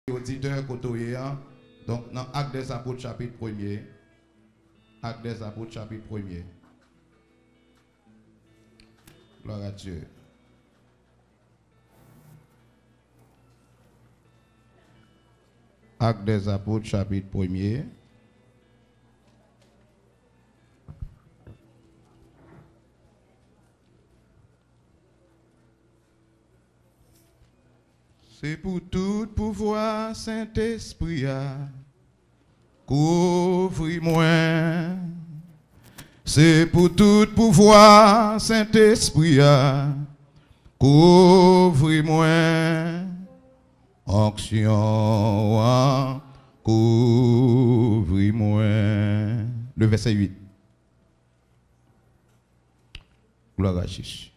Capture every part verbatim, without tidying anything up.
Auditeur Kotoyéa, donc dans Actes des Apôtres chapitre premier, Actes des Apôtres chapitre premier. Gloire à Dieu. Actes des Apôtres chapitre premier. C'est pour tout pouvoir, Saint-Esprit, couvre-moi. C'est pour tout pouvoir, Saint-Esprit, couvre-moi. Onction, couvre-moi. Le verset huit. Gloire à Jésus.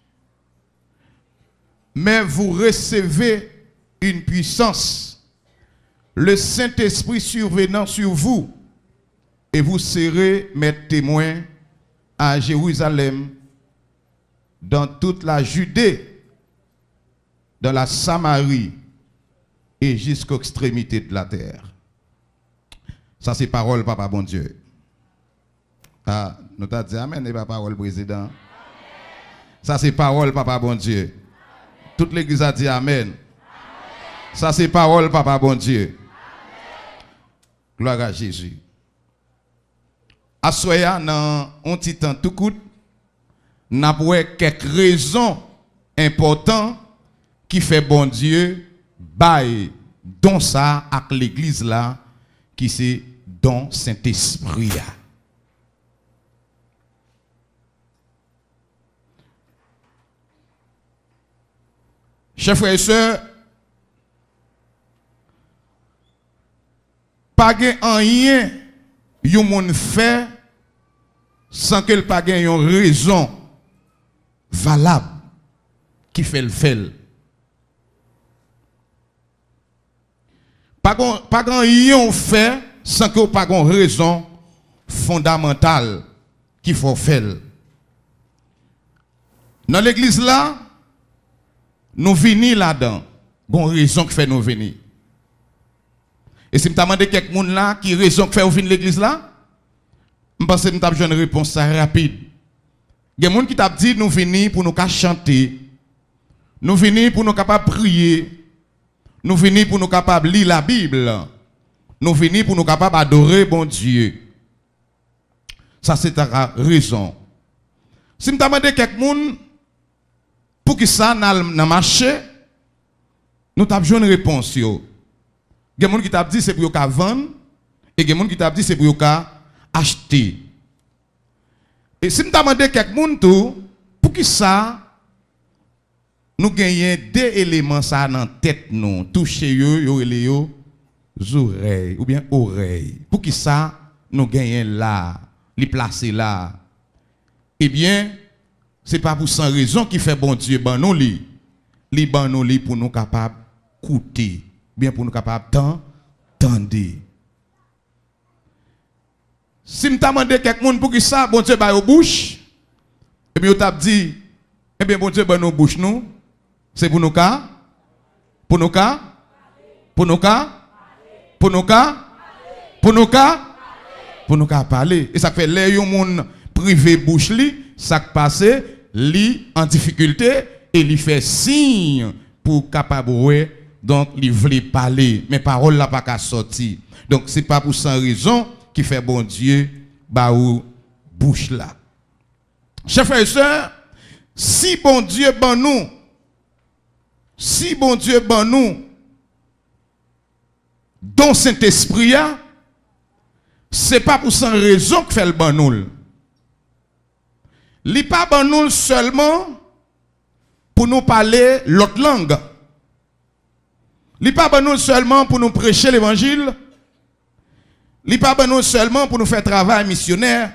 Mais vous recevez une puissance, le Saint-Esprit survenant sur vous, et vous serez mes témoins à Jérusalem, dans toute la Judée, dans la Samarie et jusqu'aux extrémités de la terre. Ça c'est parole, papa bon Dieu. Ah, nous t'as dit amen, et pas parole président. Ça c'est parole, papa bon Dieu. Toute l'église a dit amen. Ça c'est parole, papa bon Dieu. Amen. Gloire à Jésus. Assoya dans un petit temps tout court, n'a pas quelques raisons importantes qui fait bon Dieu bail don ça avec l'église là qui c'est don Saint-Esprit. Chers frères et sœurs, pas rien yon moun fait sans que le pas une raison valable qui fait le fait. Pas pas rien fait sans que pas une raison fondamentale qui faut faire. Dans l'église là, nous venons là-dedans, bon raison qui fait nous venir. Et si je demande quelqu'un moun là qui raison que fait venir l'église là, je pense que je vais une réponse rapide. Il y a des gens qui t'a dit nous venons pour nous chanter, nous venons pour nous capables prier, nous venons pour nous capables lire la Bible, nous venons pour nous capables adorer bon Dieu. Ça c'est ta raison. Si je demande quelqu'un pour que ça n'a marché, nous avons une réponse. Il y a des gens qui t'ont dit c'est pour qu'ils vendent et il y a des gens qui t'ont dit c'est pour qu'ils acheter. Et si nous demandons quelqu'un pour qui ça, nous gagnons deux éléments ça dans la tête, nous toucher yo, les oreilles ou bien oreilles. Pour qui ça, nous gagnons là, les placer là. Eh bien, ce n'est pas pour sans raison qui fait bon Dieu ban nous li. Li ban nous li pour nous capables d'écouter. Bien pour nous capables d'entendre. Si je demande quelqu'un pour qui ça, bon Dieu, ba au bouche, et bien, on t'a dit, eh bien, bon Dieu, ba nos bouches, nous, c'est pour nous cas, pour nous cas, pour nous cas, pour nous cas, pour nous cas, pour nous cas parler. Et ça fait les yon moun privé bouche li, ça passe, li en difficulté, et li fait signe pour capable. Donc, il voulait parler, mais parole n'a pas qu'à sortir. Donc, ce n'est pas pour sans raison qui fait bon Dieu, bah ou bouche là. Chers frères et sœurs, si bon Dieu ban nous, si bon Dieu ban nous, dans Saint-Esprit, ce n'est pas pour sans raison qu'il fait le ban nous. Il n'est pas ban nous seulement pour nous parler l'autre langue. Il n'est pas nous seulement pour nous prêcher l'évangile. Il n'est pas nous seulement pour nous faire travail missionnaire.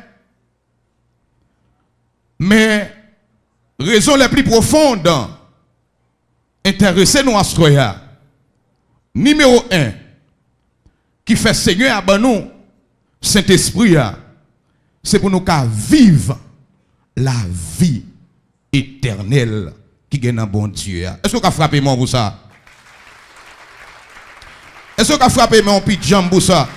Mais, raison la plus profonde, intéressez-nous à ce qu'il numéro un, qui fait Seigneur à nous, Saint-Esprit, c'est pour nous qu'à vivre la vie éternelle qui est dans bon Dieu. Est-ce que vous avez frappé moi pour ça? Est-ce que vous frappez mon petit jambe pour ça?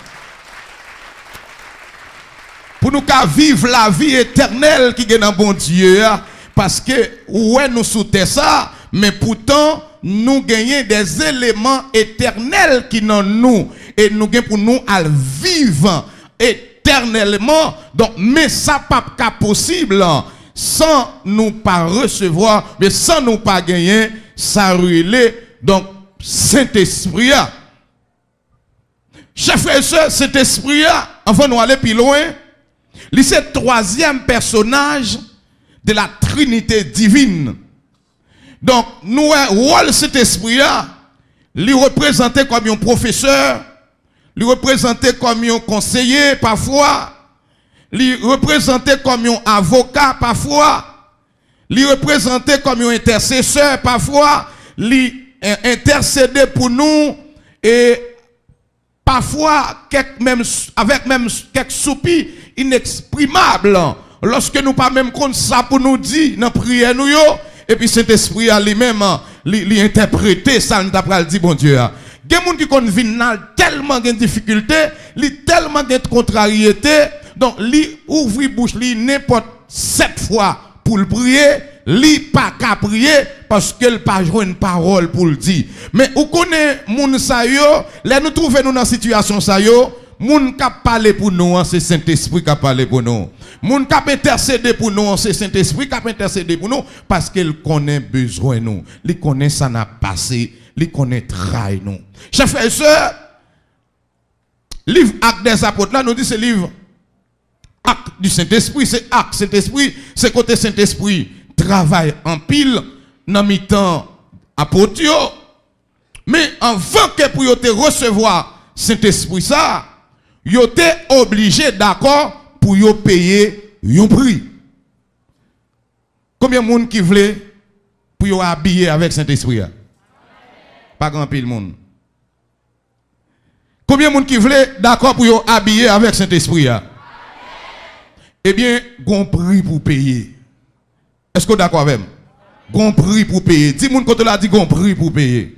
Pour nous vivre la vie éternelle qui est dans bon Dieu. Parce que, ouais, nous soutenons ça, mais pourtant, nous gagnons des éléments éternels qui dans nous. Et nous gagnons pour nous à vivre éternellement. Donc, mais ça pas possible sans nous pas recevoir, mais sans nous pas gagner, ça relève. Donc, Saint-Esprit. Chers frères et sœurs, Saint-Esprit, enfin nous aller plus loin. C'est le troisième personnage de la Trinité divine. Donc, nous, rôle cet esprit-là, lui représenter comme un professeur, lui représenter comme un conseiller parfois, lui représenter comme un avocat parfois, lui représenter comme un intercesseur parfois, lui intercéder pour nous et parfois même, avec même quelques soupirs inexprimables. Lorsque nous pas même compte ça pour nous dire dans prière nous yo, et puis cet esprit a lui-même lui interpréter ça nous t'a dit bon Dieu. Il y a des gens qui connaissent tellement de difficultés, tellement de contrariétés, donc li ouvrir bouche li n'importe sept fois pour le prier, li pas qu'à prier parce qu'elle pas jouer une parole pour le dire. Mais ou connaît moun sa yo, là nous trouvons nous dans situation sa yo, moun qui parler pour nous, c'est Saint-Esprit qui parler pour nous. Moun qui intercéder pour nous, c'est Saint-Esprit qui intercéder pour nous parce qu'il connaît besoin nous. Il connaît ça n'a passé, il connaît travail nous. Chers frères et sœurs, livre Actes des Apôtres là nous dit ce livre Acte du Saint-Esprit, c'est acte Saint-Esprit, c'est côté Saint-Esprit travail en pile dans mi-temps apôtre. Mais avant que pour te recevoir Saint-Esprit ça, yo te obligé d'accord pour yo payer un prix. Combien de monde qui voulait pour yo habiller avec Saint-Esprit? Pas grand pile monde. Combien de monde qui voulait d'accord pour yo habiller avec Saint-Esprit? Eh bien, gon prix pour payer. Est-ce que vous êtes d'accord avec moi? Gon prix pour payer. Dis-moi quand on a dit gon prix pour payer.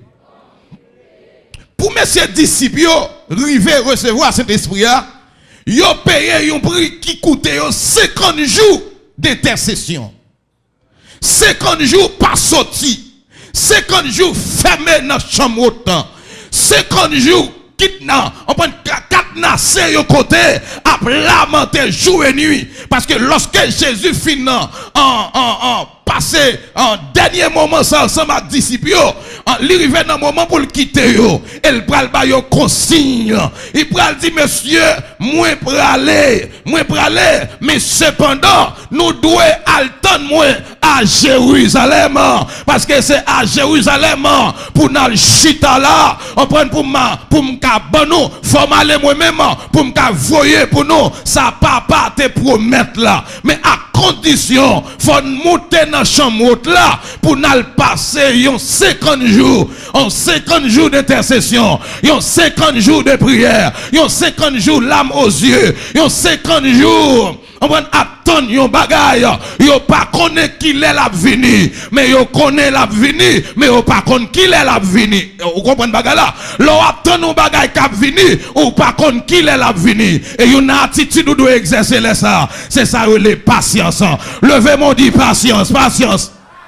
Pour messieurs disciples, river recevoir cet esprit, yo payé un prix qui coûte cinquante jours d'intercession. cinquante jours pas sorti. cinquante jours fermé dans la chambre au temps. cinquante jours quittena. On prend quatre nassés yo côté à lamenter jour et nuit. Parce que lorsque Jésus finit en, en, en passé en dernier moment ça ensemble avec disciples, il arrive dans un moment pour le quitter yo. Il pral ba yo consigne. Il pral dit monsieur, moi pour aller, moi pour aller, mais cependant nous devons attendre moi à Jérusalem parce que c'est à Jérusalem pour nous chita là, on prend pour ma pour m'ka banou, faut m'aller moi-même pour m'ka voyer pour nous, ça papa te promettre là, mais à condition faut monter dans chambre là pour nous passer yon cinquante jours, en cinquante jours d'intercession, yon cinquante jours de prière, yon cinquante jours l'âme aux yeux, yon cinquante jours on va attendre yon bagay, yo pas connaît qui est la vini, mais yo connaît la vini, mais yo pas connaît qui est la vini. Vous comprenez bagay là? L'on attend yon bagay qui vini, ou pas connaît qui est la vini. Et yon attitude ou doit exercer les ça. C'est ça les patience. Levez mon dit patience, patience.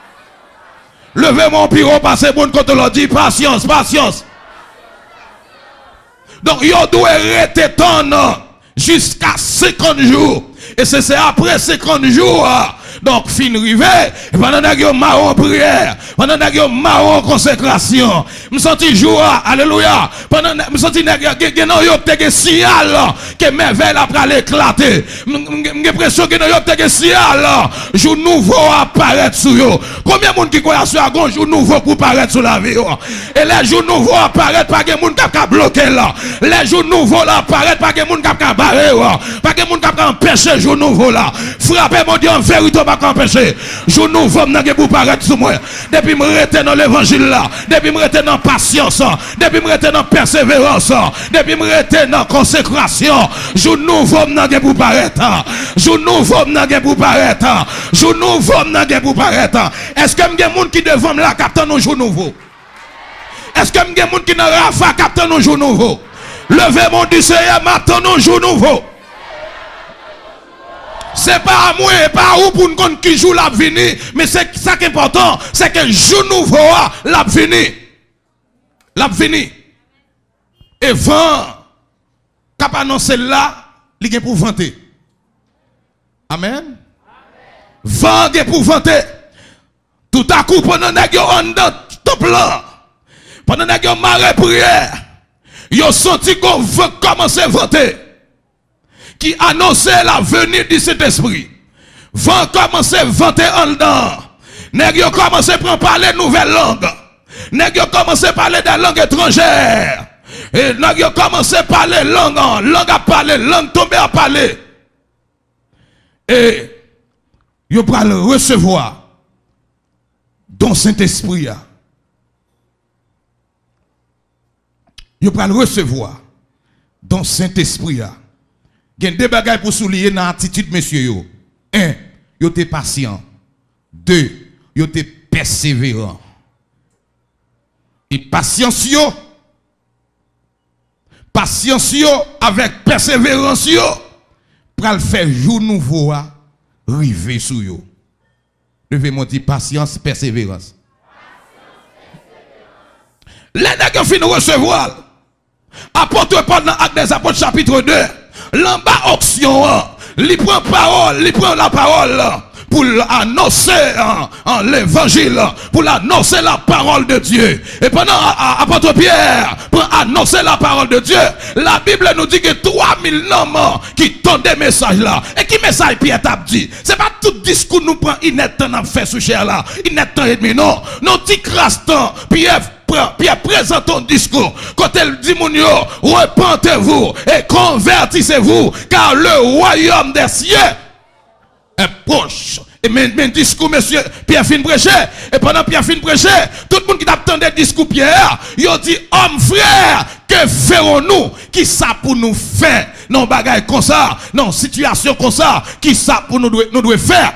Levez mon pyro, passez bon quand on dit patience, patience. Donc yo doit rester temps jusqu'à cinquante jours. Et c'est après cinquante jours. Donc, fin rivé, pendant que vous marron prière, pendant que vous marron consécration, je senti jour, alléluia, pendant que je senti que vous signal que mes veilles après l'éclater. J'ai l'impression que vous avez un signal, jour nouveau apparaître sur vous. Combien de monde qui croit sur un jour nouveau pour apparaître sur la vie? Et les jours nouveaux apparaissent, pas de monde qui a bloqué là. Les jours nouveaux apparaissent, pas de monde qui a barré, pas de monde qui a empêché jour nouveau là. Frappez mon Dieu en vérité. Pas empêcher. Je nouveau m'nage pour paraître sur moi. Depuis me rester dans l'évangile là, depuis me rester dans patience, depuis me rester dans persévérance, depuis me rester dans consécration, je nouveau m'nage pour paraître. Je nouveau m'nage pour paraître. Je nouveau m'nage pour paraître. Est-ce que m'gen monde qui devant me la capte un jour nouveau? est-ce que m'gen moun qui nan Rafa capte un jour nouveau? Levez mon du Seigneur, m'attend un jour nouveau. C'est pas à moi et pas à vous pour nous connaître qui joue la venir, mais c'est ça qui est important, c'est que jour nouveau la venir. La venir. Et vent cap annoncer là, il est pour vanter. Amen. Vent est pour vanter. Tout à coup pendant que vous en dans temple là, pendant que vous marre prière, vous senti qu'on veut commencer à vanter. Qui annonçait la venue du Saint-Esprit. Vent commencer à vanter en dedans. Nèg yo commencé à prendre parler nouvelles langues. Nèg yo commencé à parler des langues étrangères. Et nèg yo commencé à parler langue, langue à parler, langue tombée à parler. Et yo pral recevoir don Saint-Esprit. Yo pral recevoir don Saint-Esprit. Il y a deux bagages pour souligner dans l'attitude, monsieur. Un, vous êtes patient. Deux, vous êtes persévérant. Et patience, yo, patience yo, avec persévérance, yo, pour le faire jour nouveau, arriver sur yo. Levez-moi dit patience, persévérance. Les gens qui finissent recevoir. Apôtre Paul dans Actes des Apôtres chapitre deux. L'en bas option, il prend parole, il prend la parole pour annoncer l'évangile, pour annoncer la parole de Dieu. Et pendant apôtre Pierre, pour annoncer la parole de Dieu, la Bible nous dit que trois mille hommes qui tendent des messages là. Et qui message Pierre t'a dit? C'est pas tout discours nous prend inette temps fait sous chair là. Inette temps et demi, non. Non, ti crasse temps. Pierre Pierre présente ton discours. Quand elle dit mon yo, repentez-vous et convertissez-vous, car le royaume des cieux est proche. Et même discours, monsieur, Pierre fin prêcher. Et pendant Pierre fin prêcher, tout le monde qui attendait le discours Pierre, il dit, homme frère, que ferons-nous? Qui ça pour nous faire? Non, bagaille comme ça, non, situation comme ça, qui ça pour nous nous devons faire?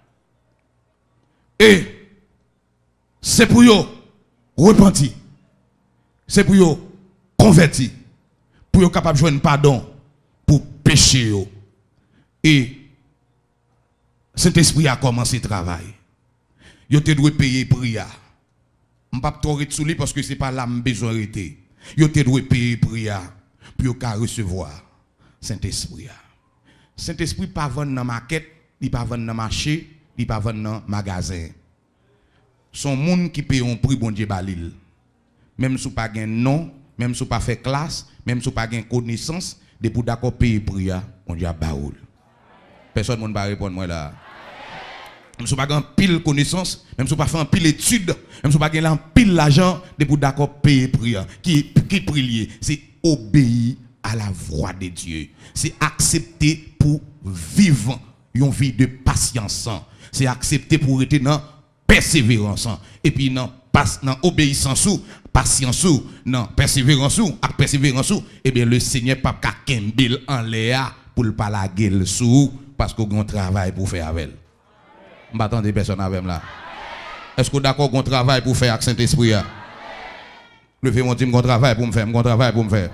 Et c'est pour eux. Repentir. C'est pour vous convertir. Pour vous capable de joindre pardon pour pécher. Et Saint-Esprit a commencé le travail. Vous te doit payer prière. Je ne vais pas trop rester parce que ce n'est pas là que je besoin de rester. Vous te doit payer prière pour vous recevoir Saint-Esprit. Saint-Esprit pas vendre dans la maquette, il pas vendre dans le marché, il pas vendre dans le magasin. Son monde qui paye un prix bon Dieu balil. Même si pas gain nom, même si pas fait classe, même si pas gain connaissance, de pour d'accord payer prière, on dit baoul. Personne ne va répondre moi là. Même si pas gain pile connaissance, même si pas fait un pile étude, même si pas gain pile l'argent, de pour d'accord payer prière. Qui qui prier, c'est obéir à la voix de Dieu. C'est accepter pour vivre une vie de patience. C'est accepter pour être dans persévérance et puis non passe dans obéissance ou patience ou non persévérance ou avec persévérance ou et bien le Seigneur pas ka kembel en léa pour pas la gueule sous parce qu'on a un travail pour faire avec elle. M'attend des personnes avec là. Est-ce que d'accord qu'on travail pour faire avec Saint-Esprit? Le fait mon dit mon travail pour me faire, mon travail pour me faire.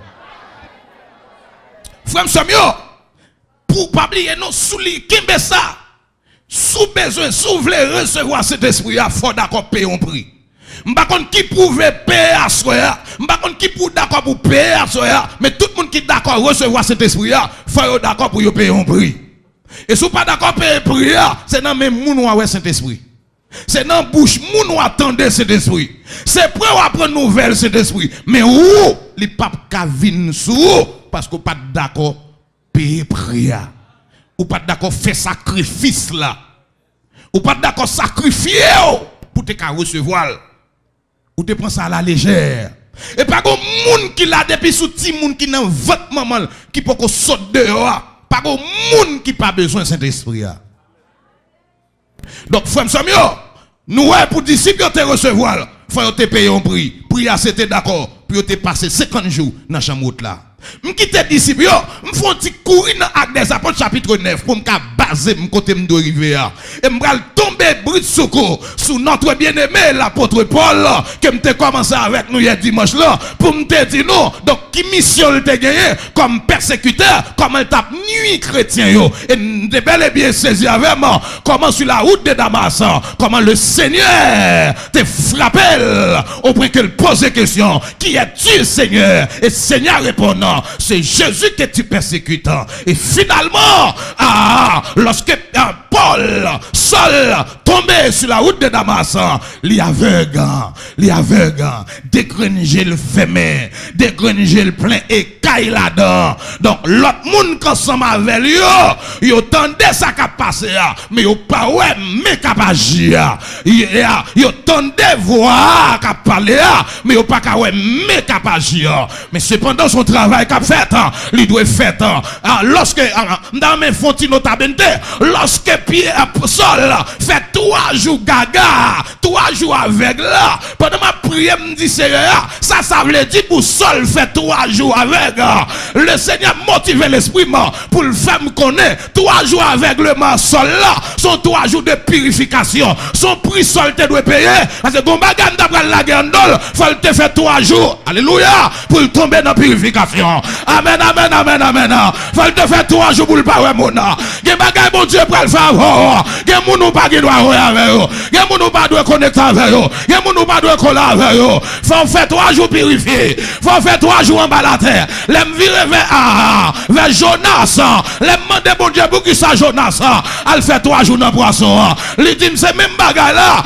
Frère Samuel, pour pas oublier non souli kembe ça. Sous besoin, sous voulez recevoir cet esprit, il faut d'accord payer un prix. M'pa kon qui prouve payer à soi, m'pa kon qui pour d'accord pour payer à soi, mais tout le monde qui d'accord recevoir cet esprit, faut d'accord pour payer un prix. Et si pas d'accord payer un prix, c'est dans même moun ou cet esprit. C'est dans bouche moun ou attendre cet esprit. C'est pour apprendre nouvelle cet esprit, mais où les papes ka vinn sou parce qu'on pas d'accord payer prix. Ou pas d'accord faire sacrifice là. Ou pas d'accord sacrifier pour te recevoir. Ou te prend ça à la légère. Et pas qu'on moun qui l'a depuis sous ti moun qui nan votre maman qui peut qu'on saute dehors. Pas qu'on moun qui pas besoin de Saint-Esprit. Donc frère Samuel, nous pour disciples te recevoir, faut te payer un prix. Prière c'était d'accord, puis te passer cinquante jours dans chambre là. Je quitte disciples, je fais un petit courir dans Actes des Apôtres chapitre neuf pour me battre écraser mon côté me arriver et me tomber brut souko sous notre bien-aimé l'apôtre Paul que me commencé avec nous hier dimanche là pour me dire nous donc qui mission le te gagné comme persécuteur comment il tape nuit chrétien yo et de bel et bien saisi avec moi comment sur la route de Damas comment le Seigneur te frappé au point qu'il pose question qui es-tu Seigneur et Seigneur répondant c'est Jésus que tu persécutes et finalement ah lorsque ah, Paul seul tombé sur la route de Damas il aveugle il aveugle dégrenger le fermé dégrenger le plein et caille là-dedans donc l'autre monde ensemble avec lui yo tendait ça qu'a passé mais yo pas ouais mais qu'a agir yo tendait voir qu'a parler mais yo pas qu'a ouais mais qu'a agir mais cependant son travail qu'a fait il doit faire lorsque dans mes fonti notabilité lorsque Pierre Saul fait trois jours gaga trois jours avec là pendant ma prière me dit Seigneur ça ça veut dire pour Saul fait trois jours avec le Seigneur motive l'esprit pour le faire me connaître trois jours avec le Saul là sont trois jours de purification son prix Saul te doit payer parce que bon bagage d'après la guerre faut te faire trois jours alléluia pour tomber dans purification amen amen amen amen faut te faire trois jours pour le pas ouais mon gen bagay bon Dieu pour le faire gen moun ou pas qui doit avec eux gen moun ou pas doit connecter avec eux gen moun ou pas doit coller avec eux faut faire trois jours purifier faut faire trois jours en bas la terre l'aime virer vers ah, vers Jonas l'aime demander bon Dieu pour qui ça Jonas elle fait trois jours dans poisson il dit c'est même bagay là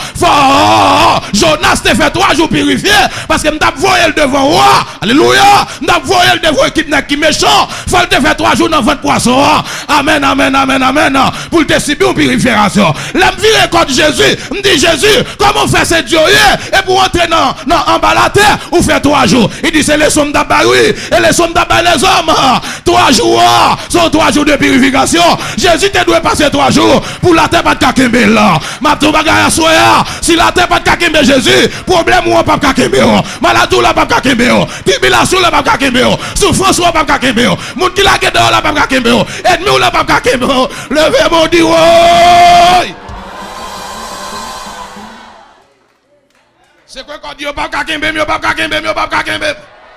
faut Jonas te fait trois jours purifier parce que m't'a voyé le devant roi alléluia m't'a voyé le devant équipe qui méchant faut te faire trois jours dans vingt poisson amen amen amen amen pour te subir une purification l'aime virer contre Jésus me dit Jésus comment faire cette Dieu et pour entrer dans en bas la terre ou faire trois jours il dit c'est les sommes d'abari et les sommes d'abari les hommes trois jours sont trois jours de purification Jésus te doit passer trois jours pour la terre pas de kakembe là ma tout bagay soya si la terre pas de kakembe Jésus problème ou pas kakembe maladie là pas kakembe tribulation là pas kakembe souffrance là pas kakembe moun qui la gueule là pas kakembe ennemi ou là pas kakembe levez mon Dieu c'est quoi qu'on dit pas kakembe pas kakembe pas kakembe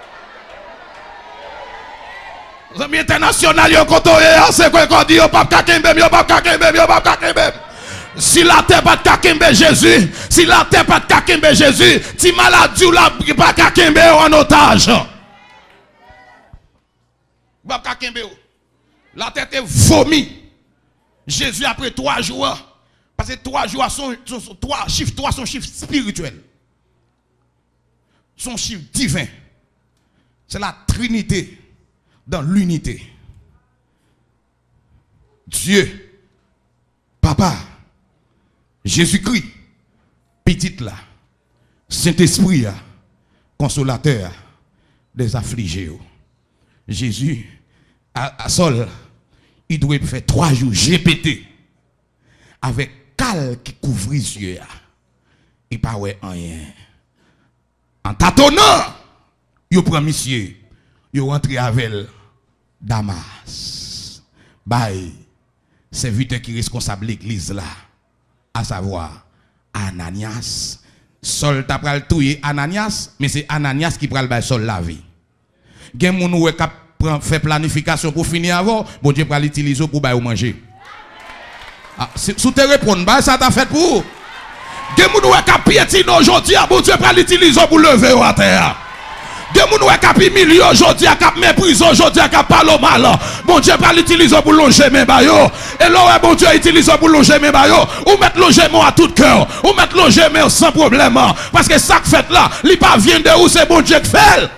les amis internationaux yo koto c'est quoi qu'on dit pas kakembe pas kakembe pas kakembe si la terre pas de kakembe Jésus si la terre pas de kakembe Jésus si maladie ou la pas kakembe en otage pas kakembe la terre est vomi Jésus après trois jours parce que trois jours sont, sont, sont trois chiffres trois sont chiffres spirituels son chiffre divin c'est la Trinité dans l'unité Dieu Papa Jésus-Christ petit là Saint-Esprit consolateur des affligés Jésus à, à Saul il doit faire trois jours G P T avec cal qui couvre les yeux il pas ouais rien en tâtonnant il prend monsieur il rentre avec Damas bye serviteur qui est responsable de l'église là à savoir Ananias Saul t'a pral touyer Ananias mais c'est Ananias qui pral bay Saul la vie gen moun ou k'ap fait planification pour finir avant bon Dieu pral l'utiliser pour bay ou manger ah, sous te répondre bah ça t'a fait pour gen moun ou k'ap piétiner aujourd'hui bon Dieu pral l'utiliser pour lever à terre gen moun ou k'ap humilier aujourd'hui k'ap mépriser aujourd'hui k'ap parler mal bon Dieu pral l'utiliser pour longer mes bayo et là bon Dieu utilise pour loger mes bayo ou mettre logement à tout cœur ou mettre logement sans problème parce que ça fait là il pas vient de où c'est bon Dieu qui fait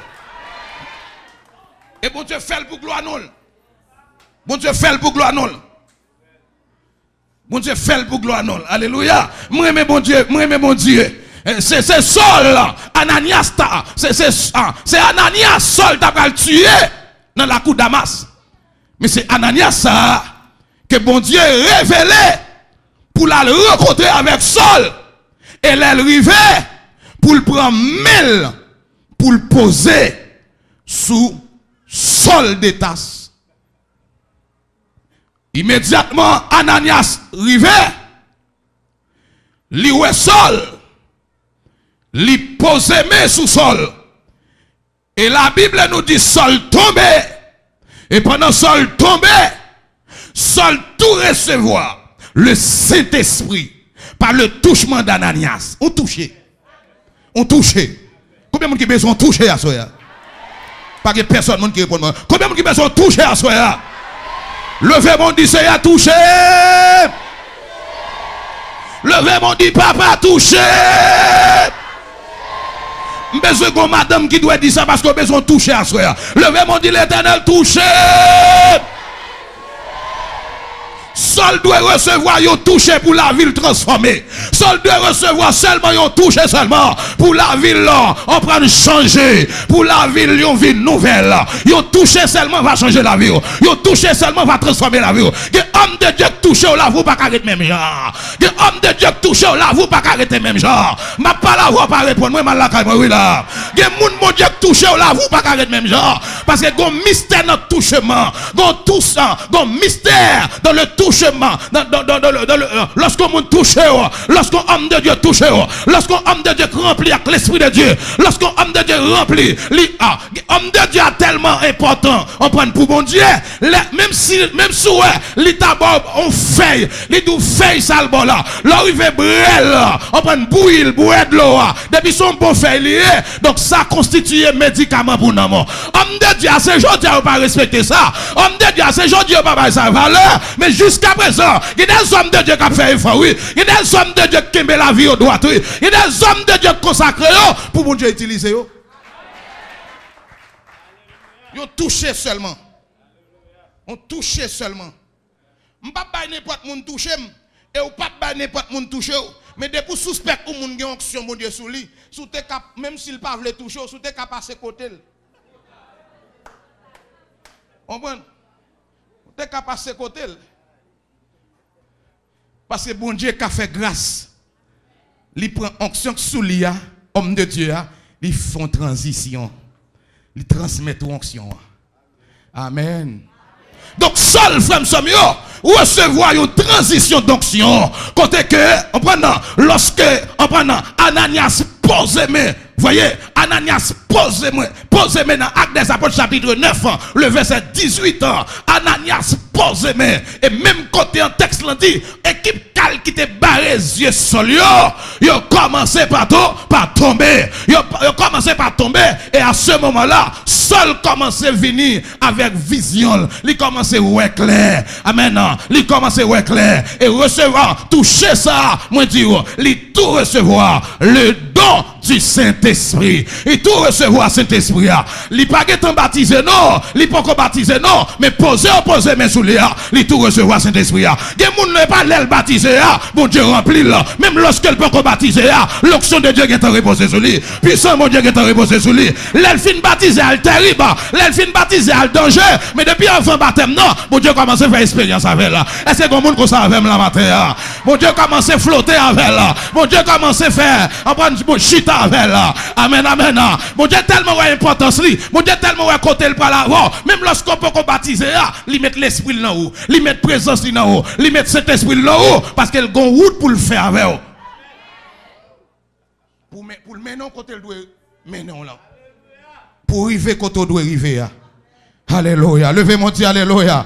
et bon Dieu fait pour gloire nous bon Dieu fait pour gloire nous bon Dieu fait pour gloire nous alléluia moi aime bon Dieu moi aime bon Dieu c'est c'est Saul Ananias c'est c'est c'est Ananias Saul t'a tué dans la cour Damas mais c'est Ananias ça que bon Dieu révélé pour la rencontrer avec Saul et l'arriver pour le prendre mille pour le poser sous Saul de tasse Immédiatement, Ananias rivé, li oué sol, li pose main sous sol. Et la Bible nous dit sol tombé. Et pendant sol tombé, sol tout recevoir le Saint-Esprit par le touchement d'Ananias. On touché. On touché. Combien de gens qui besoin de toucher à soi? Pas que personne qui répond. Combien de gens qui besoin de toucher à soi? Levez mon dit c'est à toucher. Levez mon dit papa toucher. Besoin de madame qui doit dire ça parce qu'on a besoin de toucher à soi. Levez mon dit l'Éternel toucher. Sol doit recevoir un toucher pour la ville transformée. Sol doit recevoir seulement un toucher seulement pour la ville là. On prend changer. Pour la ville, une ville nouvelle. Un toucher seulement va changer la vie. Un toucher seulement va transformer la vie. Que homme de Dieu touché au lave pas arrêter même genre. Que homme de Dieu touché au lave pas arrêter même genre. Ma pas la voix pas répondre moi mal la caille oui là. Que moun mon Dieu touché au lave pas arrêter même genre parce que gon mystère dans touchement, gon tout ça, gon mystère dans le touchement, dans, dans, dans, dans, dans le, lorsqu'on monde touche, lorsqu'on homme de Dieu touche, lorsqu'on homme de Dieu rempli avec l'esprit de Dieu, lorsqu'on homme de Dieu rempli, li, ah, homme de Dieu est tellement important, on prend pour bon Dieu, les, même si, même si ouais, li d'abord on fait, li dou fait ça le bon là, l'arrivée brûle, on prend bouille, bouille de l'eau, depuis son bon fait lié, donc ça constitue un médicament pour nous. Homme de Dieu, c'est aujourd'hui on pas respecter ça, homme de Dieu, c'est aujourd'hui on pas sa valeur, mais jusqu'à présent, il y a des hommes de Dieu qui ont fait effort, oui. Il y a des hommes de Dieu qui aiment la vie au droit, oui. Il y a des hommes de Dieu consacrés pour mon Dieu utiliser. Ils ont touché seulement. On touché seulement. Je ne peux pas n'importe qui toucher et ou pas n'importe qui toucher. Mais depuis suspect que mon Dieu onction mon Dieu sous lui, même s'il ne peut pas toucher, sous tes cap passer côté. On prend. T'es cap passer côté. Parce que bon Dieu qui a fait grâce, il prend onction sous lui, homme de Dieu, il font transition, il transmettent onction. Amen. Donc seul frère Samio recevoir une transition d'onction côté que on prend lorsque on prend Ananias pose main. Voyez, Ananias pose main, pose main dans Actes des Apôtres chapitre neuf, le verset dix-huit ans. Ananias pose main et même côté en texte l'on dit équipe cal qui te barré yeux sur lui, yo commencé par par tomber, yo commencé par tomber et à ce moment-là, seul commencé à venir avec vision, il commencé ouais clair. Amen. Il commencé ouais clair et recevoir toucher ça, moi dire, il tout recevoir le don du Saint-Esprit. Et tout recevoir Saint-Esprit. Il pas qu'être baptisé non, il pas qu'on baptisé non, mais poser poser mes sous les il tout recevoir Saint-Esprit. Des moun ne pas l'aile baptisé bon Dieu rempli là. Même lorsqu'elle peut qu'on baptiser l'onction de Dieu qui est reposé sur lui. Puissant mon Dieu qui est reposé sur lui. L'elfine baptisé al terrible, l'elfine baptisé al danger, mais depuis avant baptême non, mon Dieu commence à faire expérience avec là. Est-ce que mon monde comme ça avec la matin? Mon Dieu commence à flotter avec là. Mon Dieu commence à faire on prend mon chita avec là. Amen amen. Mon Dieu tellement ouais importance lui. Mon Dieu tellement ouais côté le par là. Même lorsqu'on peut qu'on baptiser il met l'esprit là haut, il met présence là haut, il met cet esprit là haut parce qu'elle gon route pour le faire avec eux. Pour pour le mener côté le doit mener là. Pour arriver côté doit arriver. Alléluia. Levez mon Dieu alléluia.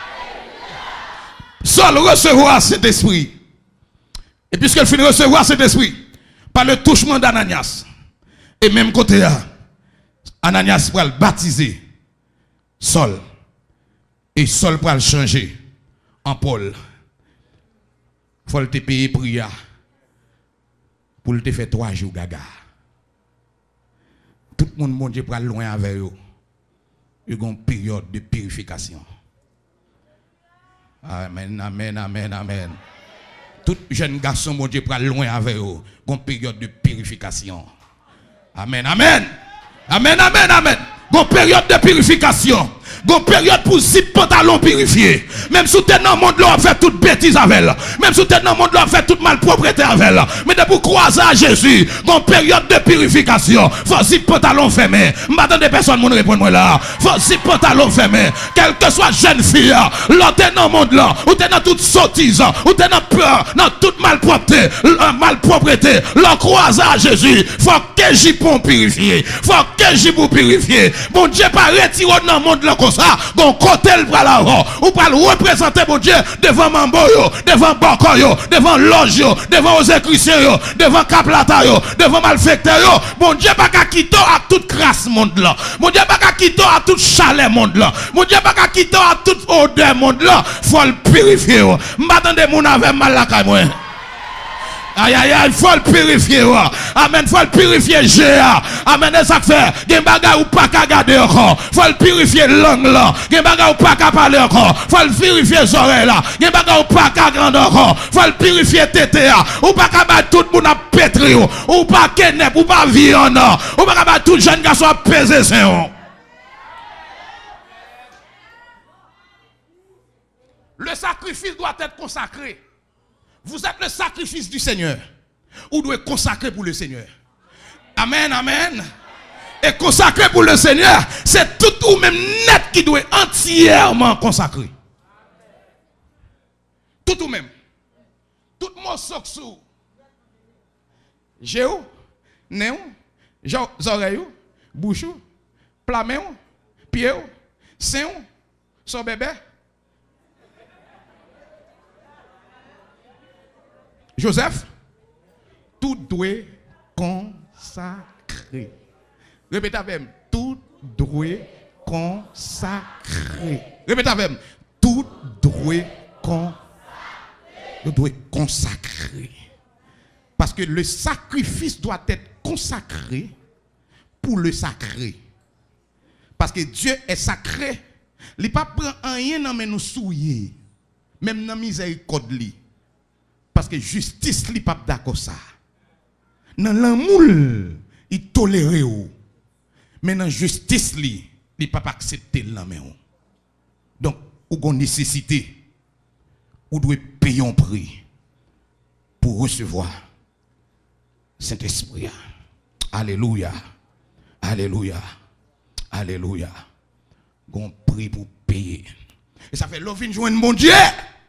Seul recevoir cet esprit. Et puisqu'elle finit de recevoir cet esprit par le touchement d'Ananias et même côté là Ananias va le baptiser Saul et Saul va le changer en Paul. Il faut te payer prière pour te faire trois jours gaga. Tout le monde mon Dieu pour loin avec eux. Il y a une période de purification. Amen, amen, amen, amen. Tout jeune garçon mon Dieu pour loin avec eux. Il y a une période de purification. Amen, amen. Amen, amen, amen. Une période de purification. Gon période pour zip pantalon purifié. Même sous t'es dans le monde là, on fait toute bêtise avec elle. Même sous t'es dans le monde là, on fait toute malpropreté avec elle. Mais de pour croiser à Jésus, gon période de purification. Faut zip pantalon fermé. M'attends des personnes moun répondre moi là. Faut zip pantalon fermé. Quelle que soit jeune fille, là t'es dans le monde là, ou t'es dans toute sottise, ou t'es dans peur, dans toute malpropreté, malpropreté. Là croiser à Jésus, faut que j'y pour purifier. Faut que j'y pour purifier. Bon Dieu pas retirer dans le monde là comme ça. Gon côté le bras là, ou pas le représenter mon Dieu devant Mambo yo, devant Boko yo, devant Loge yo, devant aux Christiens yo, devant Kaplata yo, devant malfecteur yo. Mon Dieu pas qu'à quitter à toute crasse monde là. Mon Dieu pas qu'à quitter à toute chaleur monde là. Mon Dieu pas qu'à quitter à toute odeur monde là. Faut le purifier. M'attendez mon avec mal la caille moi. Aïe aïe aïe, il faut le purifier. Amen, il faut le purifier. Géa. Amen, et ça fait. Gen bagay ou pas qu'à garder encore. Il faut le purifier langue là. Gen bagay ou pas qu'à parler encore. Il faut le purifier les oreilles là. Gen bagay ou pas qu'à grandeur encore. Il faut le purifier tété là. Ou pas qu'à battre tout le monde à pétri. Ou pas kenep, ou pas viande. Ou pas qu'à battre tout jeune garçon à peser ça. Le sacrifice doit être consacré. Vous êtes le sacrifice du Seigneur. Vous devez consacrer pour le Seigneur. Amen, amen. Et consacrer pour le Seigneur, c'est tout ou même net qui doit entièrement consacrer. Tout ou même. Tout mon soksou. Géo, néo, oreilles, bouche, plamé, pied, sein, son bébé. Joseph, tout doit consacrer. Répétez avec moi. Tout doit consacrer. Répétez avec moi. Tout doit consacrer. doit consacrer. Parce que le sacrifice doit être consacré pour le sacré. Parce que Dieu est sacré. Il ne prend pas rien dans nous souiller. Même dans la miséricorde. Parce que justice n'est pas d'accord ça. Dans l'amour, il tolère. Mais dans justice, il ne peut pas accepter l'amour. Donc, vous avez une nécessité. Vous devez payer un prix pour recevoir Saint-Esprit. Alléluia. Alléluia. Alléluia. Vous avez un prix pour payer. Et ça fait l'offre de joindre mon Dieu.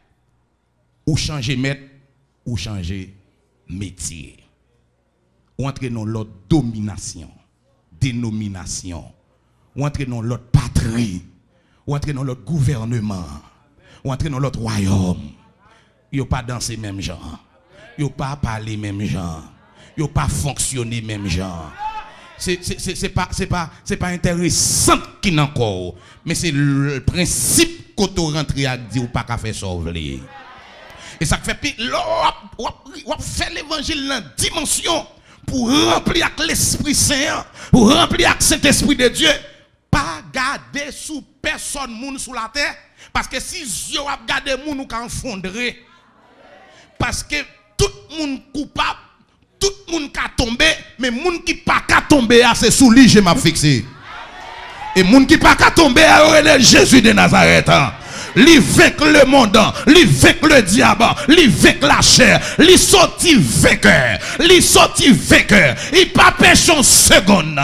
Ou changer maître. Ou changer métier. Ou entrer dans l'autre domination, dénomination. Ou entrer dans l'autre patrie. Ou entrer dans l'autre gouvernement. Ou entrer dans l'autre royaume. Yo pas danser même genre. Yo pas parler même genre. Yo pas fonctionner même genre. C'est c'est pas c'est pas c'est pas intéressant qui n'encore, mais c'est le principe quand on rentre à dire ou pas qu'à faire sauver. Et ça fait puis on fait l'évangile dans dimension pour remplir avec l'Esprit Saint, pour remplir avec Saint-Esprit de Dieu, pas garder sous personne monde sous la terre, parce que si Dieu a gardé moun nous kan fondrer, parce que tout monde coupable, tout monde ka tomber, mais moun qui pas ka tomber c'est sous lui je m'a fixé. Et moun qui pas ka tomber c'est Jésus de Nazareth. Li vainc le monde, li vainc le diable, li vainc la chair, li sorti vainqueur, li sorti vainqueur. Il pas péché en seconde.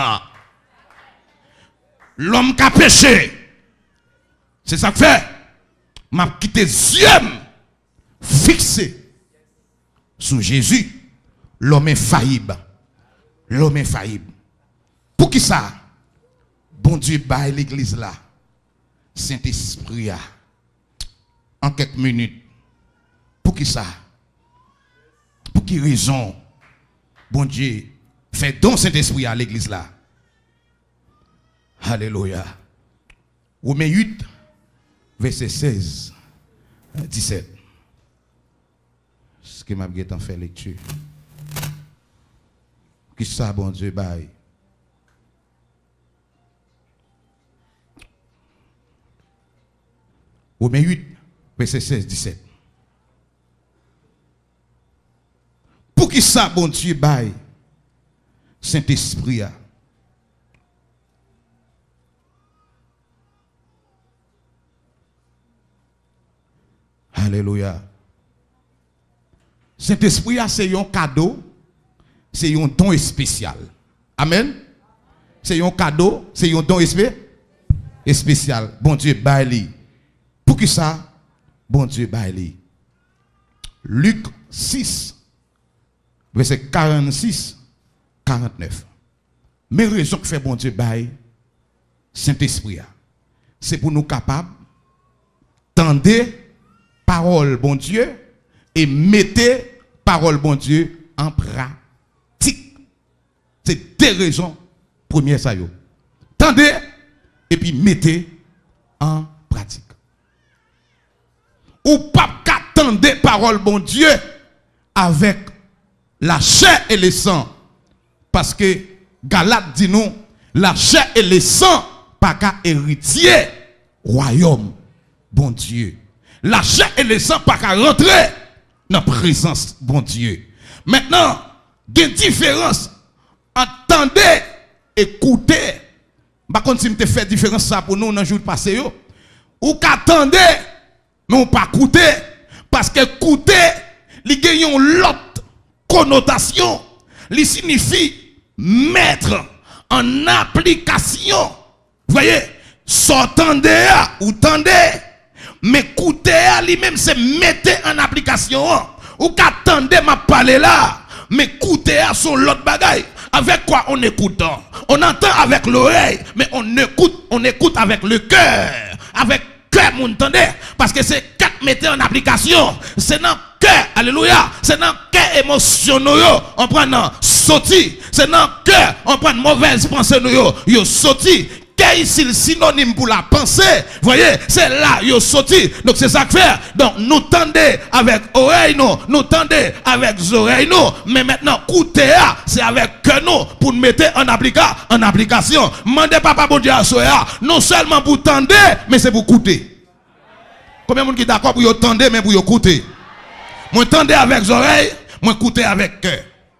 L'homme qui a péché, c'est ça que fait. M'a quitté yeux fixé sur Jésus. L'homme infaillible. L'homme infaillible. Pour qui ça? Bon Dieu baille l'église là. Saint-Esprit a. En quelques minutes. Pour qui ça? Pour qui raison? Bon Dieu fait don Saint-Esprit à l'église là. Alléluia. Romains huit, verset seize, dix-sept. Ce que m'a en fait lecture. Qui ça, bon Dieu, bye. Romains huit, verset seize, dix-sept. Pour qui ça, bon Dieu, bye, Saint-Esprit a. Alléluia. Saint-Esprit, c'est un cadeau, c'est un don spécial. Amen. C'est un cadeau, c'est un don spécial. Bon Dieu, baille. Pour qui ça? Bon Dieu, baille. Luc six, verset quarante-six, quarante-neuf. Mais raison que fait bon Dieu baille, Saint-Esprit, c'est pour nous capables tendre parole bon Dieu et mettez parole bon Dieu en pratique. C'est deux raisons premières ça yo. Tendez et puis mettez en pratique. Ou pas qu'attendre parole bon Dieu avec la chair et le sang. Parce que Galate dit nous, la chair et le sang pas qu'à héritier royaume bon Dieu. La chair et le sang pas qu'à rentrer dans la présence bon Dieu. Maintenant, il y a une différence. Entendez, écoutez. Par contre, si je fais différence ça pour nous dans le jour passé, ou qu'attendez, mais on pas écouter. Parce que écouter, il y a une autre connotation. Il signifie mettre en application. Vous voyez, s'entendez ou tendez, mais écoutez, lui-même, c'est mettre en application. Ou qu'attendez, m'a parlé là, mais écoutez, son l'autre bagaille. Avec quoi on écoute? On entend avec l'oreille, mais on écoute, on écoute avec le cœur. Avec cœur, vous entendez? Parce que c'est quatre mettez en application. C'est dans le cœur, alléluia. C'est dans le cœur émotionnel. On prend dans sorti. C'est dans le cœur, on prend de mauvaises pensées. Yo sorti. Qu'est ici le synonyme pour la pensée? Vous voyez, c'est là, yo sorti. Donc c'est ça que fait. Donc nous tendez avec oreille, nous, nous tendez avec oreilles, nous. Mais maintenant, écoutez, c'est avec que nous, pour nous mettre en, applica, en application. Mandez papa bon Dieu à soya. Non seulement pour tendre, mais c'est pour écouter. Combien de monde qui est d'accord pour y tendre, mais pour y écouter? Moi tendez avec oreilles, moi écoutez avec cœur.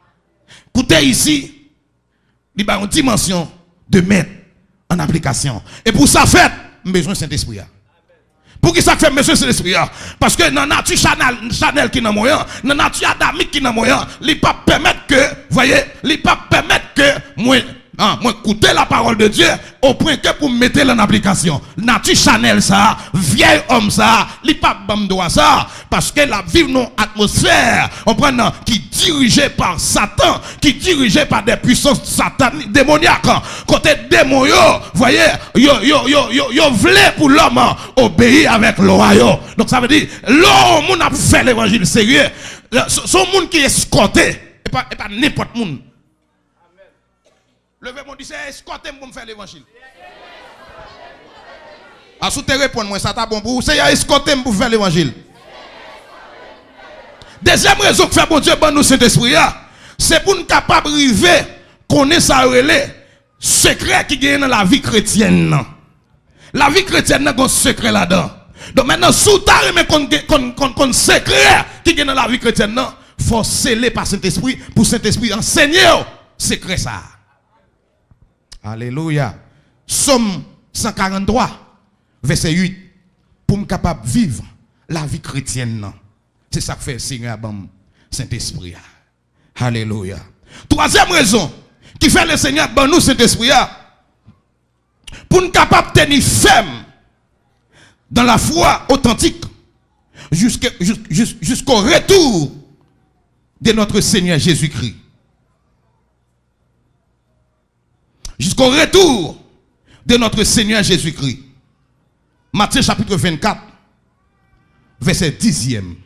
Écoutez ici, il y a une dimension de mettre en application. Et pour ça fait, besoin de Saint-Esprit. Pour qui ça fait besoin de Saint-Esprit? Parce que dans la nature Chanel, Chanel qui n'a moyen, dans la nature Adamique qui n'a moyen, il ne peut pas permettre que, voyez, il ne peut pas permettre que moi, hein, moi écouter la parole de Dieu au point que pour mettre en application. Nature Chanel ça, vieil homme ça, il ne peut pas bam ça, parce que la vie non atmosphère, on prend qui dirigée par Satan, qui dirigée par des puissances sataniques, démoniaques. Côté démon yo, voyez, yo yo yo yo yo voulait pour l'homme obéir avec l'oreille. Donc ça veut dire l'homme a fait l'évangile sérieux. Son monde qui est escorté et pas et pas n'importe monde. Levez mon dit c'est escorté pour me faire l'évangile. À sous te répondre moi ça t'a bon pour c'est escorté pour faire l'évangile. Deuxième raison que fait bon Dieu bon nous Saint-Esprit, c'est pour nous capables d'arriver connaître ça relais secret qui gagne dans la vie chrétienne. La vie chrétienne a un secret là-dedans. Donc maintenant sous ta remet qu'on secret qui gagne dans la vie chrétienne, il faut sceller par Saint-Esprit pour Saint-Esprit enseigner secret ça. Alléluia. Somme cent quarante-trois verset huit pour me capable de vivre la vie chrétienne. C'est ça que fait le Seigneur Saint-Esprit. Alléluia. Troisième raison qui fait le Seigneur ban nous Saint-Esprit pour nous capable de tenir ferme dans la foi authentique jusqu'au jusqu'au retour de notre Seigneur Jésus-Christ. Jusqu'au retour de notre Seigneur Jésus-Christ. Matthieu chapitre vingt-quatre, verset dixième.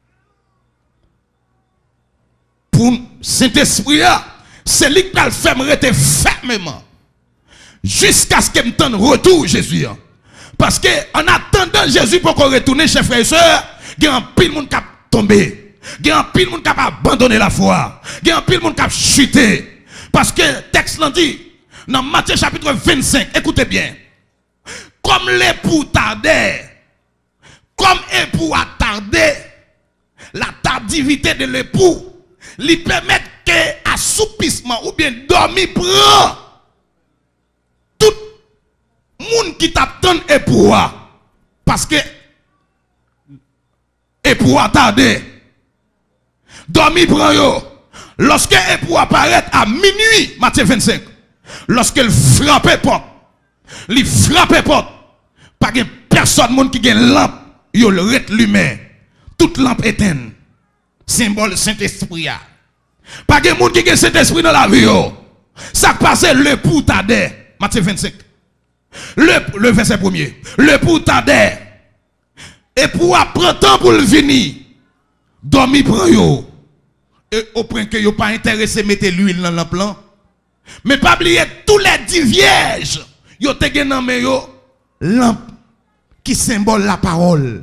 Pour Saint-Esprit, c'est lui qui va le faire rester fermement jusqu'à ce qu'il me donne retour Jésus. Parce que en attendant Jésus pour qu'on retourne, chers frères et sœurs, il y a un pile de monde qui a tombé. Il y a un pile de monde qui a abandonné la foi. Il y a un pile de monde qui a chuté. Parce que le texte l'a dit, dans Matthieu chapitre vingt-cinq, écoutez bien. Comme l'époux tardait, comme l'époux a tardé, la tardivité de l'époux lui permet que assoupissement ou bien dormir prend tout le monde qui t'attend époux. Parce que et pour attarder. Dormi prend yo. Lorsque et pour apparaître à minuit, Matthieu vingt-cinq, lorsqu'elle frappe porte, il frappe porte, pas de personne monde qui a une lampe, yo le ret l'humain. Toute lampe éteinte. Symbole Saint-Esprit. Pas de monde qui a Saint-Esprit dans la vie. Ça passe le pour Tadé. Matthieu vingt-cinq. Le, le verset premier. Le pour Tadé. Et pour apprendre temps pour le venir. Dormi prend yo. Et au point que yo pas intéressé mettre l'huile dans le plan. Mais pas oublier tous les dix vierges. Yo te gen nan men yo lampe qui symbole la parole.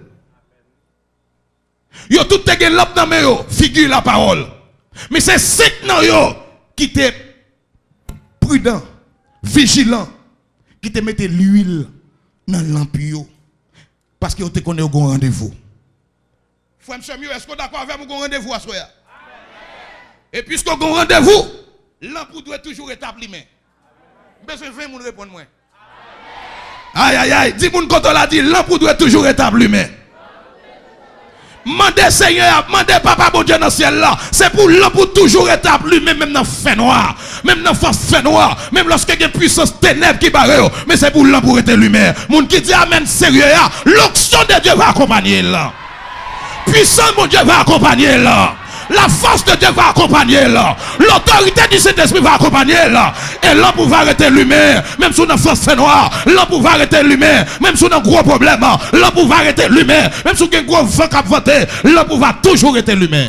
Yo tout te gen lampe nan men yo figure la parole. Mais c'est cinq nan yo qui te prudent, vigilant, qui te mette l'huile dans la lampe yo. Parce que vous te connaissez au rendez-vous. Frère monsieur mieux, est-ce que vous êtes d'accord avec mon rendez-vous à soir? Et puisque vous avez rendez-vous, lampe doit toujours être allumée. Besoin de vingt moun répondre moi. Aïe aïe aïe, dis moun quand on l'a dit, lampe doit toujours être allumée. Mandez Seigneur, mandez Papa bon Dieu dans le ciel là. C'est pour l'ampoule toujours être allumé, même dans le fait noir, même dans le fait noir, même lorsqu'il y a une puissance ténèbres qui barre, mais c'est pour l'ampoule être allumé. Moun qui dit amen sérieux, l'onction de Dieu va accompagner là. Puissance mon Dieu va accompagner là. La force de Dieu va accompagner là. L'autorité du Saint-Esprit va accompagner là. Et l'ampoule va arrêter l'humain. Même si on a force noire, l'ampoule va arrêter l'humain. Même si on a un gros problème, l'ampoule va arrêter l'humain. Même si on a un gros vent qui a voté, l'ampoule va toujours arrêter l'humain.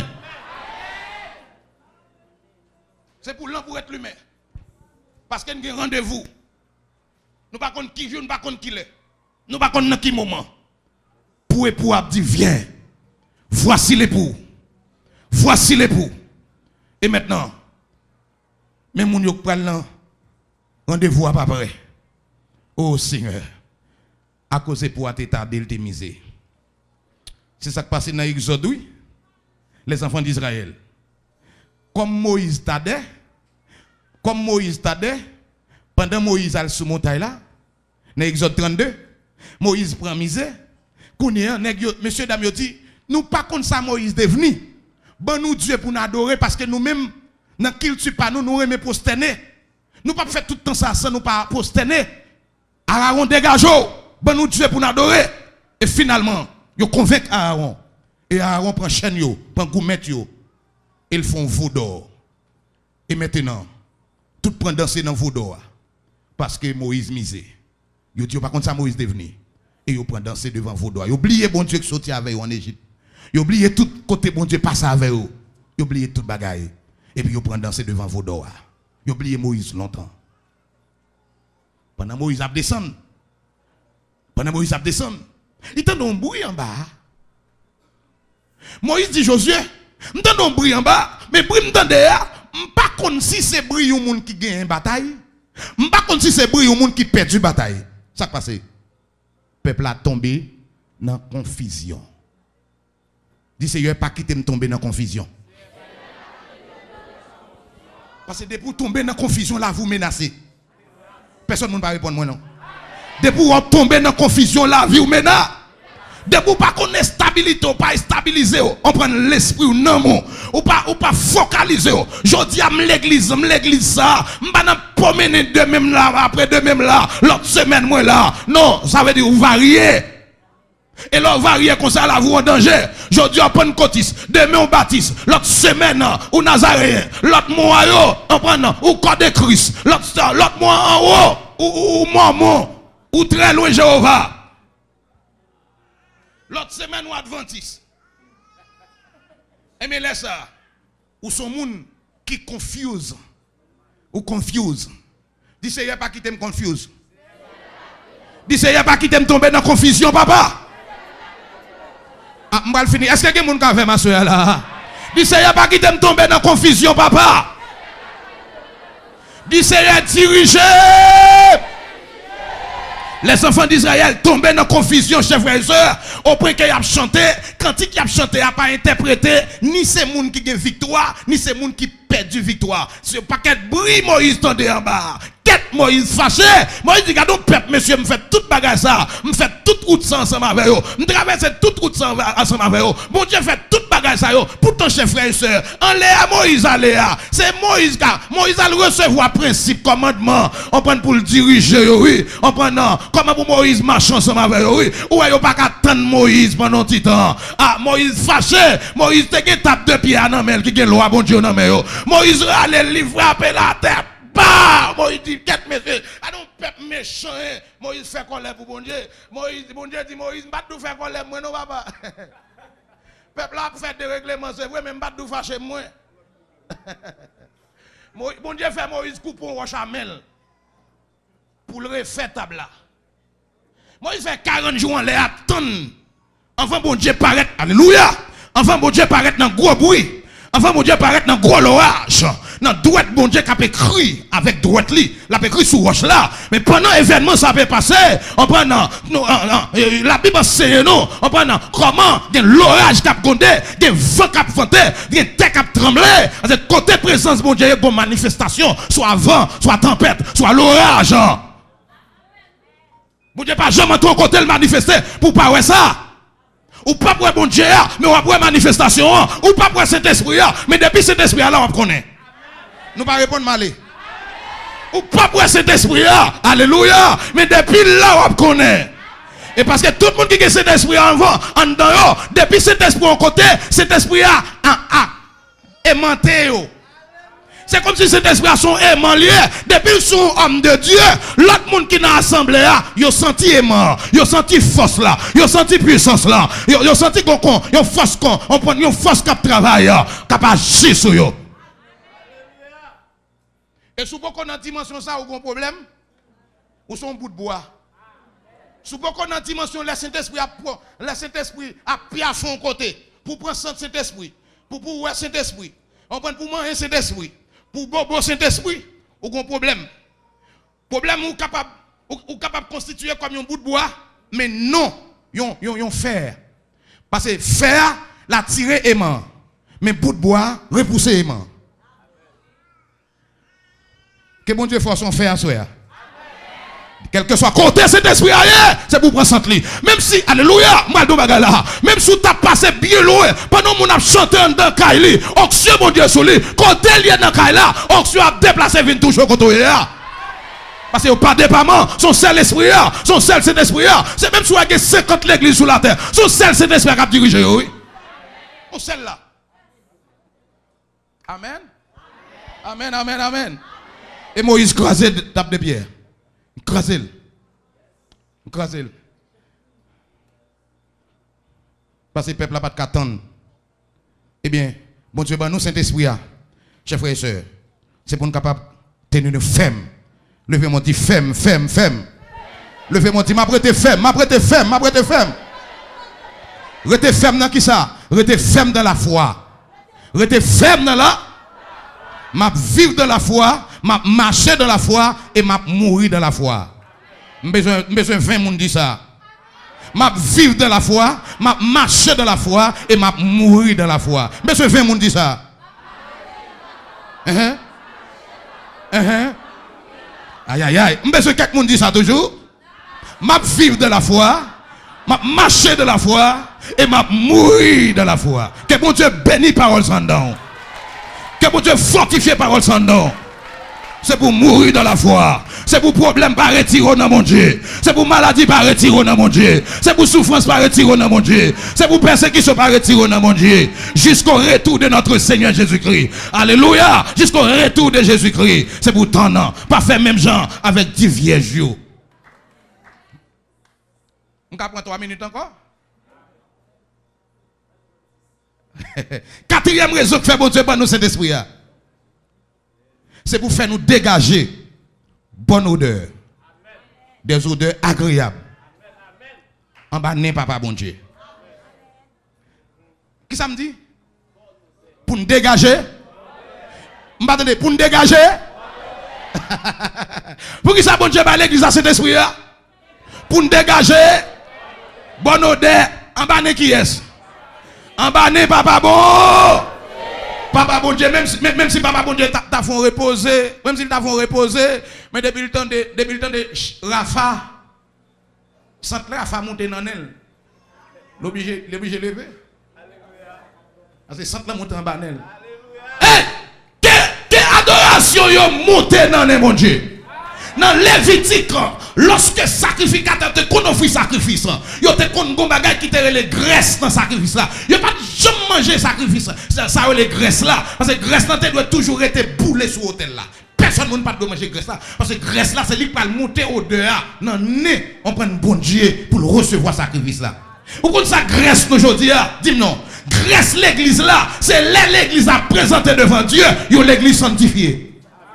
C'est pour l'ampoule être l'humain. Parce qu'il y a un rendez-vous. Nous ne savons pas qui joue, nous ne savons pas qui l'est. Nous ne savons pas dans quel moment. Pour époux a dit viens. Voici l'époux. Voici l'époux. Et maintenant, même mon yok pral rendez-vous à pas près. Oh Seigneur, à cause de pour t'établir le misé. C'est ça qui passe dans l'Exode, oui. Les enfants d'Israël. Comme Moïse t'adait, comme Moïse t'adait, pendant Moïse allait sous montagne là, dans l'Exode trente-deux, Moïse prend misé. Kounia, monsieur dame dit, nous pas contre ça Moïse devenu. Bon nous Dieu pour nous adorer parce que nous-mêmes, dans qui tue pas nous, nous aimons prosterner. Nous pas faire tout le temps ça sans nous pas prosterner. Aaron dégage, bon nous Dieu pour nous adorer. Et finalement, ils convainquent Aaron. Et Aaron prend chaîne, yo, prend gourmet, yo. Ils font vaudor. Et maintenant, tout prend danser dans vaudor. Parce que Moïse misé. Ils disent, par contre, ça Moïse devenu. Et ils prennent danser devant vaudor. Ils oublient bon Dieu qui sortit avec eux en Égypte. Ils oublient tout côté bon Dieu passe avec eux. Ils oublient tout bagaille. Et puis ils prennent danser devant vaudor. Ils oublient Moïse longtemps. Pendant Moïse a descendu. Pendant Moïse a descendu. Il y a un bruit en bas. Moïse dit Josué, il y a un bruit en bas. Mais bruit m'tende ya, m'pas kon si c'est bruit ou moun qui gagne une bataille. M'pas kon si c'est bruit ou moun qui perd une bataille. Ça qui passe. Le peuple a tombé dans confusion. Dis Seigneur, pas quitter me tomber dans confusion. Parce que depuis tomber dans confusion là, vous menacez. Personne ne va répondre moi non. Depuis vous tomber dans confusion là, vous menacez. Depuis vous pas connaître stabilité, pas stabiliser, on prend l'esprit ou non, ou pas ou pas focaliser. Je dis à l'église, l'église ça, m'pas promener de même là après de même là, l'autre semaine moi là. Non, ça veut dire vous variez. Et l'on varie comme ça, là, vous en danger. Aujourd'hui, on prend Cotis, demain, on baptise. L'autre semaine, ou Nazaréen. L'autre mois, on prend, ou Code de Christ. L'autre mois en haut, ou, ou Mormon, ou très loin Jéhovah. L'autre semaine, ou Adventiste. Et mais laisse ça. Ou son monde qui confuse. Ou confuse. Dis, c'est pas qui t'aime confuse. Dis, c'est pas qui t'aime tomber dans la confusion, papa. Ah, m'val finir. Est-ce que quelqu'un qui a fait ma soeur là? Dis Seigneur pas qui t'aime tomber dans la confusion, papa. Dis Seigneur dirigez. Les enfants d'Israël tombaient dans la confusion, chers frères et sœurs, au point qu'ils ont chanté, quand ils ont chanté, ils n'ont pas interprété, ni ces gens qui gagnent victoire, ni ces gens qui perdent victoire. Ce paquet de bruit, Moïse tendait en bas. quête Moïse fâché. Moïse dit, gardons peuple, monsieur, me fait toute bagage ça. Me fait toute route ça ensemble avec eux. Me traverse toute route ça ensemble avec eux. Bon Dieu fait toute bagage ça. Pourtant, chef frère et soeur, en Léa, Moïse a Léa. C'est Moïse qui Moïse a le recevoir principe, commandement. On prend pour le diriger, oui. On prend non. Comment pour Moïse marche ensemble avec eux, oui. Ou il n'y a pas qu'à attendre Moïse pendant un petit temps. Ah, Moïse fâché. Moïse te tape de pied à Namel qui est loi, bon Dieu, non mais Moïse allait lui frapper la tête. Bah! Moïse dit, qu'est-ce monsieur? Ah non, peuple méchant. Moïse fait colère pour bon Dieu. Moïse, bon Dieu dit, Moïse, pas de faire colère, moi non, papa. Peuple là fait des règlements, c'est vrai, même pas de fâcher moi. Bon Dieu fait Moïse coupe un roche à mel pour le refaire table là. Moïse fait quarante jours en l'air attendre. Enfin, bon Dieu paraît, alléluia. Enfin, bon Dieu paraît dans gros bruit. Enfin, mon Dieu paraît dans gros l'orage. Dans droite, bon Dieu qui a écrit avec droite li, l'a écrit sous roche là. Mais pendant l'événement ça peut passer, on prend non, la Bible c'est non, on prend comment il y a l'orage qui a condé, il y a vent qui a venté, il y a terre qui a tremblé. C'est côté présence bon Dieu, bonne manifestation, soit vent, soit tempête, soit l'orage. Bon Dieu pas jamais trop côté le manifester pour pas ouais ça. Ou pas pour bon Dieu, mais on pour manifestation, ou pas pour cet esprit, mais depuis cet esprit là on connaît. Nous pas répondre mal. Ou pas pour cet esprit là, alléluia, mais depuis là on connaît. Et parce que tout le monde qui a cet esprit en avant, en dedans, depuis cet esprit en côté, cet esprit là a aimanté. C'est comme si cet esprit a son aimant lié. Depuis son homme de Dieu, l'autre monde qui dans l'assemblée là, il a senti aimant, il a senti force là, il a senti puissance là, il a senti qu'on il a force qu'on on prend une force qui travaille, qui agir sur eux. Et si vous avez une dimension ça, vous avez un problème, ou son bout de bois. Si vous avez une dimension, le Saint-Esprit a le Saint-Esprit a pris à fond côté pour prendre Saint-Esprit, pour pouvoir Saint-Esprit, on prend pour manger Saint-Esprit. Pour bobo Saint-Esprit, ou un problème. Problème ou capable ou capable constituer comme un bout de bois, mais non, yon yon yon fer. Parce que fer la tirer aimant, mais bout de bois repousser aimant. Que bon Dieu fasse son fer à soi. Quel que soit côté cet esprit ailleurs, c'est pour prendre santé. Même si, alléluia, maldo bagala, même si tu as passé bien loin, pendant que tu as chanté dans Kaili, oxy mon Dieu sur lui, côté lié dans Kaila, oxy a déplacé, vient toujours côté là. Parce que pas dépendant, son seul esprit, son seul cet esprit, c'est même si tu as cinquante l'église sur la terre, son seul cet esprit qui a dirigé, oui. Son seul là. Amen. Amen, amen, amen. Et Moïse crasait table de pierre. Crasel. Crasel. Parce que le peuple n'a pas de qu'attendre. Eh bien, bon Dieu, ben nous, Saint-Esprit, chers frères et sœurs, c'est pour nous capables de tenir une femme. Levez-moi, dit femme, femme, femme. Levez-moi, dit m'apprêtez femme, m'apprêtez femme, m'apprêtez femme. Restez ferme dans qui ça? Restez ferme dans la foi. Restez ferme dans la. M'a vivre dans la foi, m'a marcher dans la foi et m'a mourir dans la foi. Besoin besoin vingt monde dit ça. M'a vivre dans la foi, m'a marcher dans la foi et m'a mourir dans la foi. Besoin vingt monde dit ça. Uh-huh. Uh-huh. Aïe aïe aïe, besoin quelques monde dit ça toujours. M'a vivre dans la foi, m'a marcher dans la foi et m'a mourir dans la foi. Que bon Dieu bénisse parole sans nom. Que bon Dieu fortifie parole sans nom. C'est pour mourir dans la foi. C'est pour problème pas retirer dans mon Dieu. C'est pour maladie pas retirer dans mon Dieu. C'est pour souffrance pas retirer dans mon Dieu. C'est pour persécution pas retirer dans mon Dieu. Jusqu'au retour de notre Seigneur Jésus-Christ. Alléluia. Jusqu'au retour de Jésus-Christ. C'est pour tant non. Pas faire même genre avec dix vierges. On va prendre trois minutes encore. Quatrième raison que fait bon Dieu pour nous cet esprit, c'est pour faire nous dégager bonne odeur, amen. Des odeurs agréables. En bas n'est papa bon Dieu. Qui ça me dit? Pour nous dégager. M'attendez, pour nous dégager. Pour qui ça bon Dieu par l'église à cet esprit là? Pour nous dégager bonne odeur. En bas n'est qui est? En bas n'est papa bon. Papa bon Dieu, même si, même, même si Papa bon Dieu t'a fait reposer, même s'il t'a fait reposer, mais depuis le temps de, depuis le temps de Rafa, sans Rafa monter dans elle, l'obligé, l'obligé de lever. Parce que sans la monter en bas d'elle. Hey! Quelle adoration yo monté dans les mon Dieu. Dans Lévitique, lorsque sacrificateur te qu'on offre sacrifice, yo te qu'on gon bagay qui te les graisse dans sacrifice là. Yo pas jamais manger sacrifice. Ça ça les graisse là parce que graisse là doit toujours être boulé sur hôtel là. Personne ne peut pas manger graisse là parce que graisse là c'est lui qui va monter au dehors dans nez on prend bon Dieu pour recevoir sacrifice là. Ou quand ça graisse aujourd'hui, dis-moi non. Graisse l'église là, c'est l'église à présenter devant Dieu, yo l'église sanctifiée.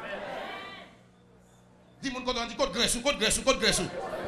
Dis-moi quand on dit code graisse ou code graisse ou code graisse.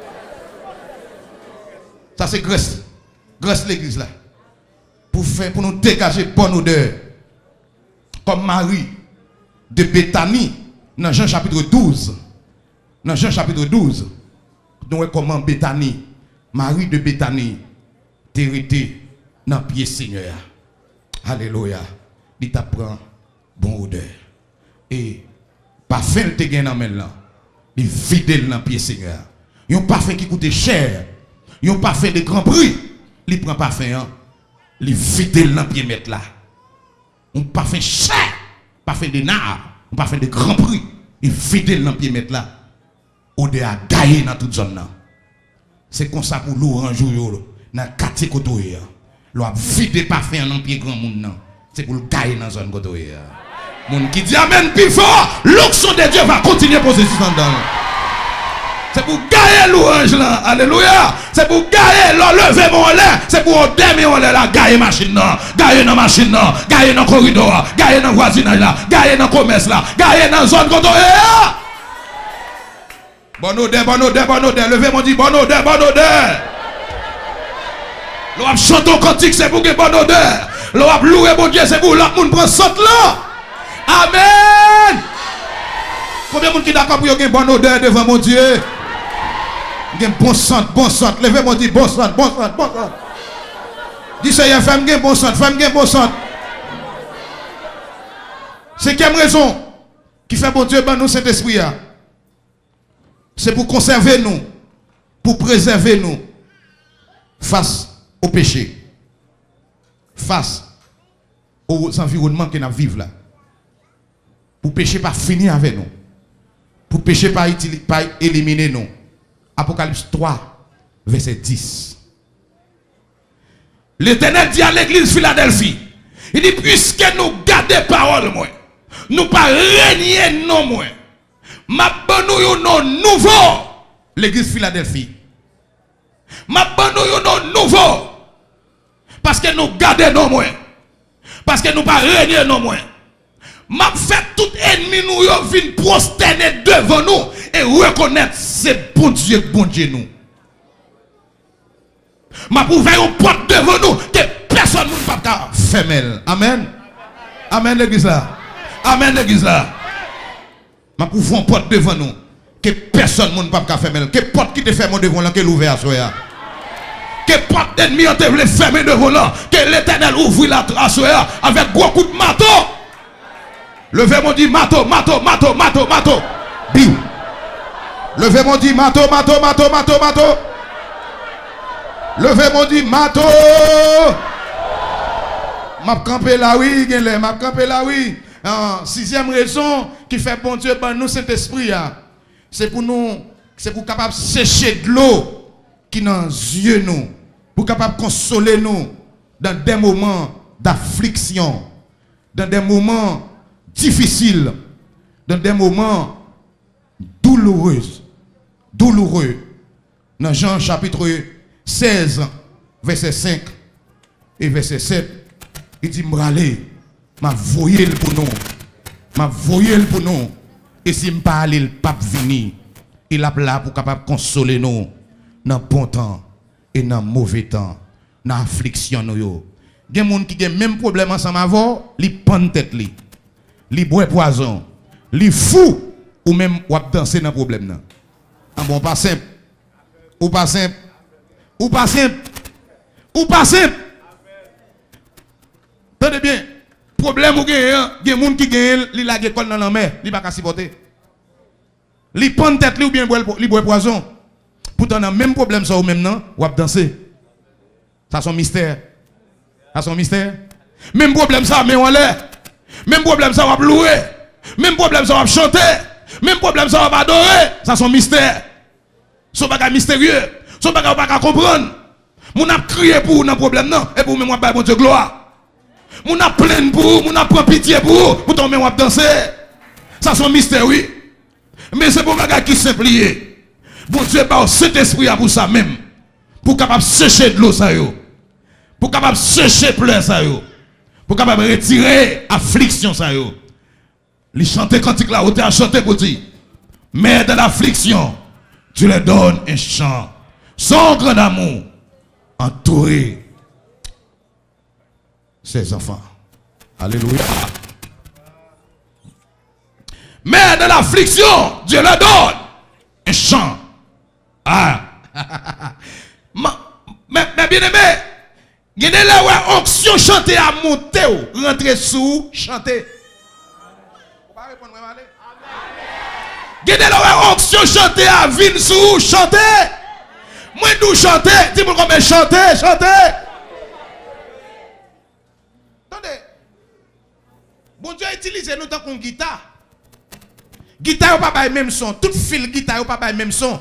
Ça c'est graisse. Graisse l'église là. Pour faire pour nous dégager bonne odeur. Comme Marie de Béthanie dans Jean chapitre douze. Dans Jean chapitre douze. Nous voyons comment Béthanie, Marie de Béthanie, t'hérité dans le pied Seigneur. Alléluia. Il t'apprend bon odeur. Et parfum te gagne dans main là. Il vide dans le pied Seigneur. Il y a un parfum qui coûte cher. Il y a un parfum de grand prix. Il prend parfum. Hein? Il vide dans le pied maître là. Un parfum cher. Parfum de nard. Un parfum de grand prix. Il vide dans le pied maître là. Odeur a gaillé dans toute zone là. C'est comme ça pour l'orange dans quartier côté. L'on a vidé parfum dans le pied grand monde. C'est pour le gailler dans la zone côté. Moun qui dit amen plus fort, l'onction de Dieu va continuer à poser dedans. C'est pour gailler l'orange là, alléluia. C'est pour gailler, lever mon lait. C'est pour démer mon lait là, gailler machine là, gailler dans machine là, gailler dans corridor, gailler dans voisinage là, gailler dans commerce là, gailler dans zone côté. Bon odeur, bon odeur, bon odeur, levez mon dit bon odeur, bon odeur. L'on a chanté au cantique, c'est pour que bon odeur. L'on a loué mon Dieu, c'est pour l'autre monde prend saute là. Amen. Combien de monde qui est d'accord pour avoir une bonne odeur devant mon Dieu? Un bon sang, bon sang. Levez mon Dieu, bon sang, bon sang, bon sang. Dis ça, femme, un bon sang, femme, un bon sang. C'est quelle raison qui fait bon Dieu, ben nous, cet esprit là? C'est pour conserver nous, pour préserver nous face au péché, face aux environnements que nous vivons là. Pour péché pas finir avec nous. Pour péché pas, pas éliminer nous. Apocalypse trois, verset dix. L'Éternel dit à l'église Philadelphie, il dit, puisque nous gardons parole, moi, nous pas régner non moins. Ma bonne non nouveau. L'église Philadelphie. Ma bonne non nouveau. Parce que nous gardons non moins. Parce que nous pas régner non moins. M'a fait tout ennemi nous yo vinn prosterner devant nous et reconnaître c'est bon Dieu bon Dieu nous. M'a ouvert une porte devant nous que personne ne peut pas fermer. Amen. Amen l'église là. Amen l'église là. M'a ouvert une porte devant nous que personne ne peut pas fermer. Que porte qui te ferme devant là que l'ouvert soya. Que porte ennemi on te veut fermer devant là que l'Éternel ouvre la trace avec gros coup de marteau. Levez mon dit mato, mato, mato, mato, mato. Bim. Levez mon dit mato, mato, mato, mato, mato. Levez mon dit mato. M'a campé là oui, m'a campé là oui. Sixième raison qui fait bon Dieu ben nous Saint-Esprit c'est pour nous c'est pour capable sécher de l'eau qui dans les yeux nous, pour capable consoler nous dans des moments d'affliction, dans des moments difficiles, dans des moments douloureux, douloureux. Dans Jean chapitre seize, verset cinq et verset sept, il dit m'ralé, m'a voyé pour nous, m'a voyé pour nous, et si m'pas aller le pape vini, il a là pour capable consoler nous dans bon temps et dans mauvais temps, dans affliction nous yo. Il y a des gens qui ont même problème ensemble avant, li pend tête li. Li boit poison, li fou ou même ou danser dans problème là. En bon pas simple. Ou pas simple. Ou pas simple. Ou pas simple. Tenez bien. problème ou gagne, il y a des gens qui gagnent, ils la l'école dans la mer, ils ne pas supporter. Ils prennent tête ou bien ils boivent poison. Pourtant, on a même problème ça ou même non, ou à danser. Ça c'est un mystère. Ça c'est un mystère. Même problème ça, mais on l'air. Même problème ça, on va louer. Même problème ça, on va chanter. Même problème ça, on va adorer. Ça c'est un mystère. Ce n'est pas mystérieux. Ce n'est pas pas comprendre. Mon a crié pour vous dans problème non et pour moi bon Dieu gloire. Mon a plaint pour vous, mon a prend pitié pour vous, pour tomber on danser. Ça c'est un mystère oui. Mais c'est pour bagage qui simplifié. Bon Dieu par cet esprit pour ça même. Pour capable sécher de l'eau ça yo. Pour capable sécher pleurs ça yo. Pour capable retirer affliction ça yo. Les chanter cantique là, on t'a chanté pour dire. Mais dans l'affliction, tu leur donnes un chant. Son grand amour entourer ses enfants. Alléluia. Mais dans l'affliction, Dieu leur donne un chant. Ah. mais, mais bien aimé, il y a là où onction chanter à monter, rentrer sous, chanter. Il y a là où onction chanter à venir sous, chanter. Moi, nous chanter, dis-moi comment chanter, chanter. Attendez. Bon Dieu utilise nous tant qu'on guitare. Guitare n'a pas le même son. Tout fil guitare n'a pas le même son.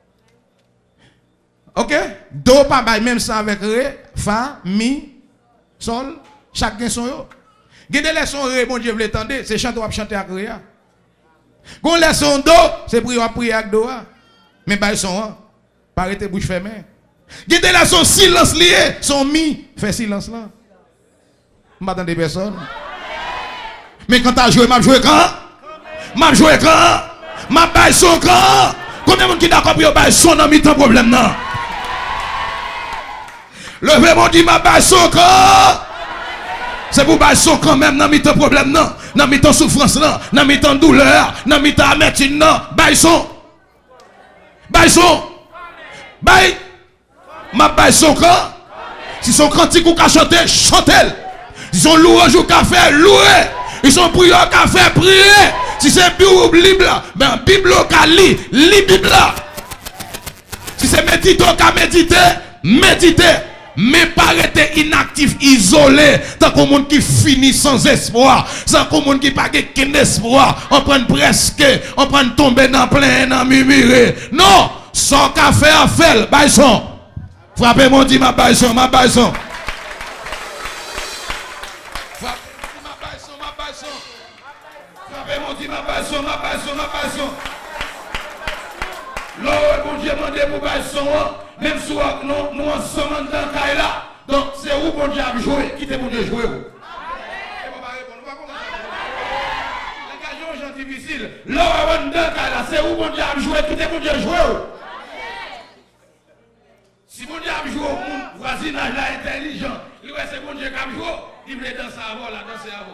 Ok? Do pas le même son avec ré, fa, mi, sol. Chacun son yo. Gardez les sons ré, bon Dieu, vous l'entendez. C'est chanter ou chanter avec ré. Gon les sons do, c'est prier ou prier avec do. Mais pas son. Arrêtez bouche fermée. Gardez là son silence lié, son mi, fait silence là. Je m'attends des personnes. Mais quand tu as joué, m'a joué quand? M'a joué quand? M'a baillé son quand? Combien de gens qui d'accord pour bailler son dans mi-temps problème non? Le vrai mon dit m'a baillé son quand? C'est pour bailler son quand même dans mi-temps problème non? Dans mi-temps souffrance non? Dans mi-temps douleur? Dans mi-temps amertume non? Baille son. Baille son. Bye. Ma baille son camp. Si son cantique ou qu'a chanter, chantez. Si son louange ou qu'a fait, louer. Si son prière qu'a fait, prier. Si c'est Bible, ben Bible qu'a lit, lit Bible. Si c'est méditer, qu'a méditer, méditer. Mais pas rester inactif, isolé, tant qu'on monde qui finit sans espoir, tant qu'on monde qui pas qu'un espoir, on prend presque, on prend tomber dans plein, dans murmurer. Non! Son café à faire, baison. Frappez mon dit ma baison, ma baison. Frappez ma baison, ma baison. Frappez mon dit ma baison, ma baison, ma baison. L'eau, bon Dieu, demandé pour baison, même si nous nous ensemble dans le là. Donc c'est où bon Dieu a joué, qui te bon Dieu jouer. L'engagement est difficile. L'eau, dans le là, c'est où bon Dieu a joué, qui te bon Dieu jouer. Si mon Dieu a joué au monde, voisinage là intelligent, il va c'est mon Dieu qui a joué, il veut danser avant, là, danser avant.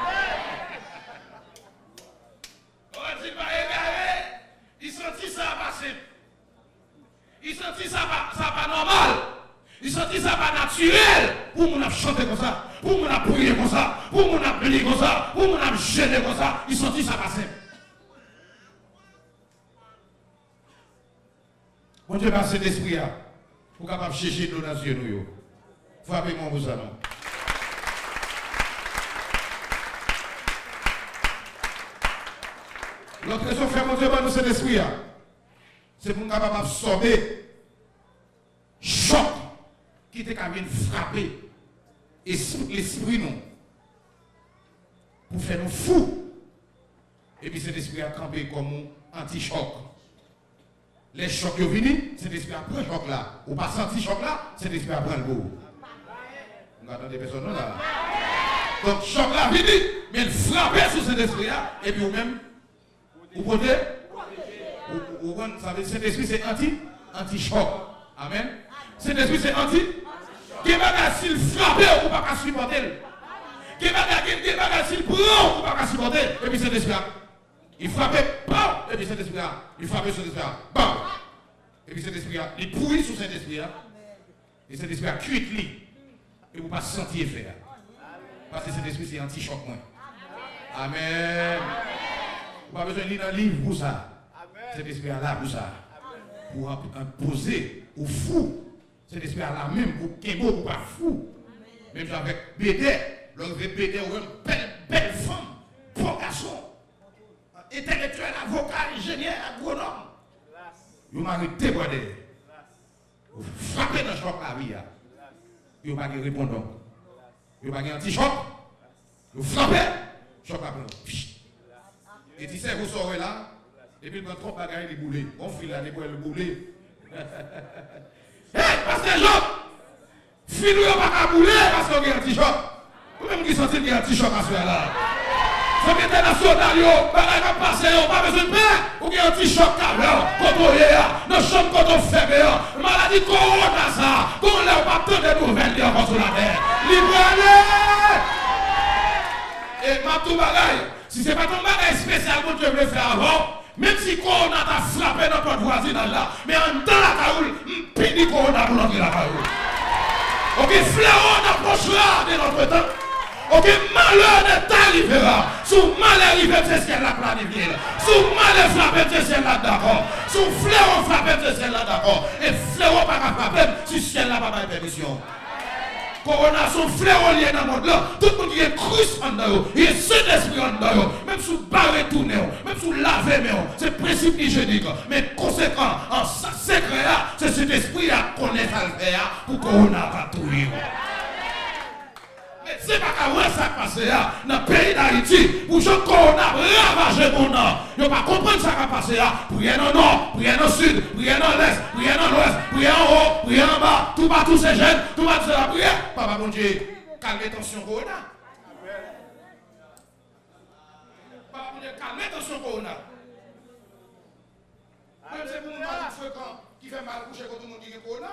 On dit pas égaré, il sentit ça pas simple. Il sentit ça pas, ça pas normal. Il sentit ça pas naturel. Pour mon a chanter comme ça, pour mon a prier comme ça, pour mon a béni comme ça, pour mon a gêné comme ça, il sentit ça pas simple. Mon Dieu passe cet esprit là. Pour capable chercher nos nations nous. Frappez-moi pour ça non. L'autre raison fait mon Dieu dans cet esprit là. C'est pour capable absorber choc qui était capable de frapper l'esprit nous pour faire nous fous. Et puis cet esprit a campé comme un anti-choc. Les chocs qui viennent, c'est l'esprit à prendre choc là. Ou pas senti choc là, c'est l'esprit à prendre le beau. Vous entendez des personnes là? Donc choc là vient, mais il frappe sur cet esprit là, et puis vous même, vous prenez, vous savez, cet esprit c'est anti, anti-choc. Amen. Cet esprit c'est anti. Qui va s'il frappe, ou pas supporter. Qui va s'il prend, ou pas supporter. Et puis cet esprit là. Il frappait, bam, et puis cet esprit-là, il frappait sur cet esprit-là, bam. Et puis cet esprit-là, il pourrit sur cet esprit-là. Et cet esprit-là cuit lui. Et vous ne pas sentir faire. Parce que cet esprit, c'est anti-choc. Amen. Vous n'avez pas besoin de lire un livre pour ça. Cet esprit est là pour ça. Pour imposer aux fous. Cet esprit est là même pour qu'il y ait pas fou. Même avec B D, le B D, ou une belle, belle femme, bon garçon, intellectuel, avocat, ingénieur, agronome. Vous m'arrêtez, brother. Vous frappez dans le choc la vie. Vous n'avez pas de répondant. Vous n'avez pas de anti-choc. Vous frappez, choc la vie. Et tu sais, vous sortez là, et puis quand trop bagaille les boulets, on file là, les le boulet. Hé, parce que Job, file ou pas à bouler parce qu'on a un anti-choc. Ou même qui sentit qu'il y a un anti-choc à ce là. Ça vient international, yo, bagaille va passer, pas besoin de paix. Ou bien un anti-choc quand on est là, nos chambres quand on fait bien. Maladie corona, ça, qu'on l'a pas tant de nouvelles encore sur la terre. Libre-les! Et ma tout bagaille. Si ce n'est pas ton bagage spécial que Dieu veut faire avant, même si Corona t'a frappé dans ton voisinage là, mais en temps la caroule, pini Corona pour l'entrer la caroule. Ok, fléau n'approchera de notre temps. Ok, malheur ne t'arrivera. Sous malheur arrivé, c'est ce qu'elle a planifié. Sous malheur frappé, c'est ce qu'elle a d'accord. Sous fléau frappé, c'est ce qu'elle a d'accord. Et fléau pas frappé, si ce qu'elle n'a pas de permission. Corona son fléau lié dans le monde là, tout le monde qui est cruce en dedans, il est cet esprit en dedans, même sous barré tourné, même sous lavé, c'est principe hygiénique, mais conséquent, en secret, c'est cet esprit à connaître à le faire pour Corona va tout vivre. Mais c'est pas qu'à ça passe dans le pays d'Haïti, pour que Corona ravage mon nom. Il ne pas comprendre ça qui passe pour rien dans le nord, pour rien dans le sud, pour rien dans l'est, pour rien dans l'ouest, pour rien en haut, pour rien en bas, tout partout c'est jeune, tout partout c'est la prière. Papa bon Dieu, calmez tension Corona. Papa bon Dieu, calmez tension Corona. Même c'est pour moi fréquent qui fait mal coucher quand tout le monde dit Corona.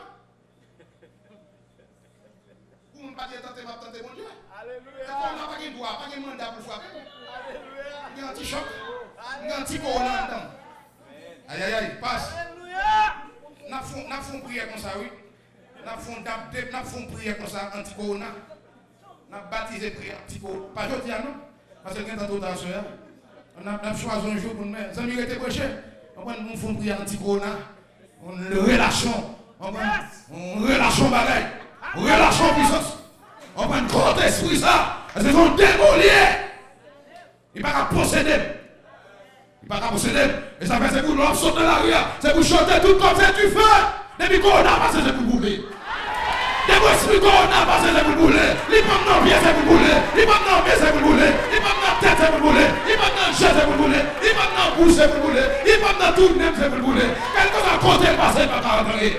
Pour ne pas dire tenter, ma tenter mon Dieu. Alléluia. On n'a pas de droit, pas de mandat pour frapper. Alléluia. Il y a un petit choc. Il y a un petit corona dedans. Aïe aïe aïe, passe. Alléluia. Nous faisons prière comme ça, oui. Nous faisons prière comme ça, anti-corona. Nous avons baptisé prière anti-corona. Pas aujourd'hui, non? Parce que nous avons tout attention. On a choisi un jour pour nous mettre. Ça nous était prêché. Nous faisons prière anti-corona. On le relâchons. On relâchons bagaille. Relâchons puissance. On prend un grand esprit ça. C'est son démolier. Il ne peut pas posséder. Il ne peut pas posséder. Et ça fait c'est pour l'homme sauter dans la rue. C'est pour chanter tout comme c'est du feu. Depuis qu'on a passé, c'est pour bouler. Depuis qu'on a passé, c'est pour bouler. Il peut pas pied, c'est pour bouler. Il peut pas pied, c'est pour bouler. Il peut pas tête, c'est pour bouler. Il peut pas jeu, c'est pour bouler. Il peut pas bouche, c'est pour bouler. Il peut pas tourner, c'est pour bouler. Quelque chose à côté, passer par quarante.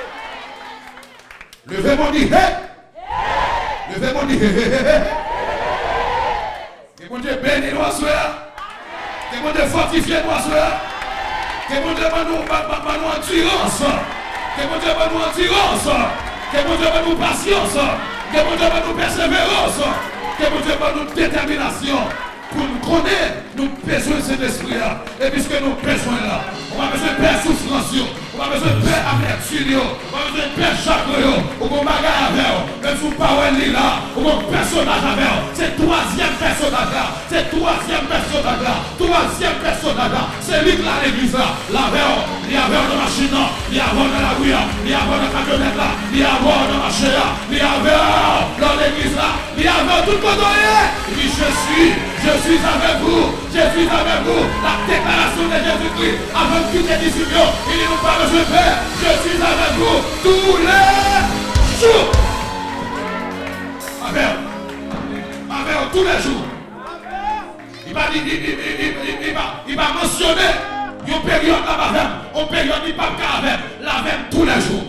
Levez mon dit, hé! Levez mon dit, hé, hé, hé! Que mon Dieu bénisse nous à soir. Que mon Dieu fortifie nous à soir. Que mon Dieu va nous endurance. Que mon Dieu va nous endurance. Que mon Dieu va nous patience. Que mon Dieu va nous persévérance. Que mon Dieu va nous détermination. Pour nous connaître, nous besoin de cet esprit-là. Et puisque nous besoin là, on a besoin de paix souffrance, on a besoin de paix amertume, on a besoin de paix chagrin, on a bagarre avec, même sous parole là, on a un personnage avec, c'est le troisième personnage là, c'est le troisième personnage là, troisième personnage là, c'est lui qui l'a l'église là, l'avait, il y avait dans la machine, il y avait dans la rue, il y avait dans la camionnette là, il y avait dans la marché là, il y avait dans l'église là, il y avait tout le monde. Il dit je suis, je suis avec vous, je suis avec vous. La déclaration de Jésus-Christ avec tous les disciples, il dit nous pas besoin de faire, je suis avec vous tous les jours. Avec, avec tous les jours. Il va dire, il, il, il, il, il, va, il va mentionner une période là-bas, une période il va pas avec, la même tous les jours.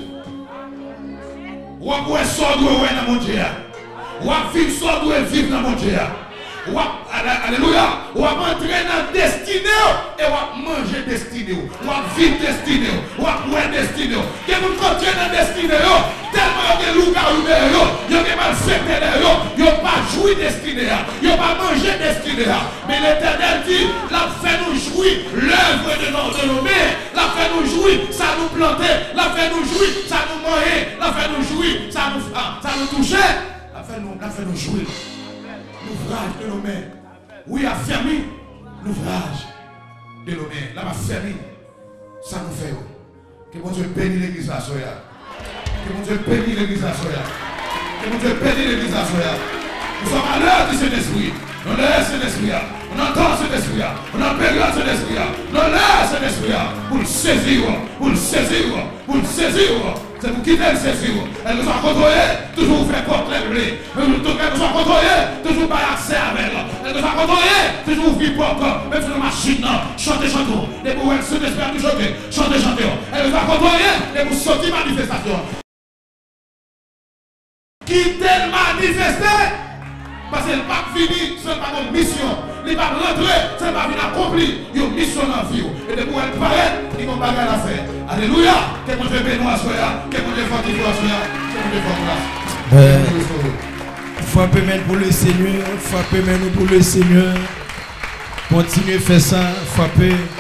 Ou à pouvoir sortir dans mon Dieu. Ou à vivre sortir et vivre dans mon Dieu. Ou à, alléluia, ou à entrer dans la destinée et ou à manger destinée, ou à vivre destinée, ou à pouvoir destinée. Que vous continuez dans la destinée, tellement de loups carrés, vous avez mal fait derrière, vous n'avez pas joué destinée, vous n'avez pas mangé destinée. Mais l'Éternel dit, la fait nous jouir l'œuvre de nos mains, la fait nous jouir, ça nous planter, la fait nous jouir, ça nous manger, la fait nous jouir, ça nous, ça nous toucher, la fait nous, la fait nous jouir. l'ouvrage de nos mains. Oui, affermi l'ouvrage de nos mains. Là, affermi, ça nous fait. Que mon Dieu bénisse l'église à Soya. Que mon Dieu bénisse l'église à Soya. Que mon Dieu bénisse l'église à Soya. Nous sommes à l'heure du Saint-Esprit. Nous laissons Saint-Esprit. On entend Saint-Esprit. On a période Saint-Esprit. Nous laissons Saint-Esprit. Pour le saisir. Pour le saisir. Pour le saisir. C'est pour quitter le saisir. Elle nous a contrôlés. Toujours fait porte les blés. Elle nous a contrôlés. Toujours pas accès avec elle. Elle nous a contrôlés. Toujours ouvrir porte. Même sur la machine. Chanter, chanter. Des pour elle, Saint-Esprit nous chanter. Chanter, chanter. Elle nous a contrôlés. Des pour sortir manifestation. Quitter le manifester. Parce qu'elle n'est pas finie, ce n'est pas une mission. Elle n'est pas rentrée, ce n'est pas une accomplie. Il y a une mission dans la vie. Et de pour elle paraître, il y a une bagarre à faire. Alléluia. Que mon Dieu bénisse à Soya. Que mon Dieu fortifie à Soya. Que mon Dieu fortifie à Soya. Frappez main pour le Seigneur. Frappez main pour le Seigneur. Continuez à faire ça. Frappez.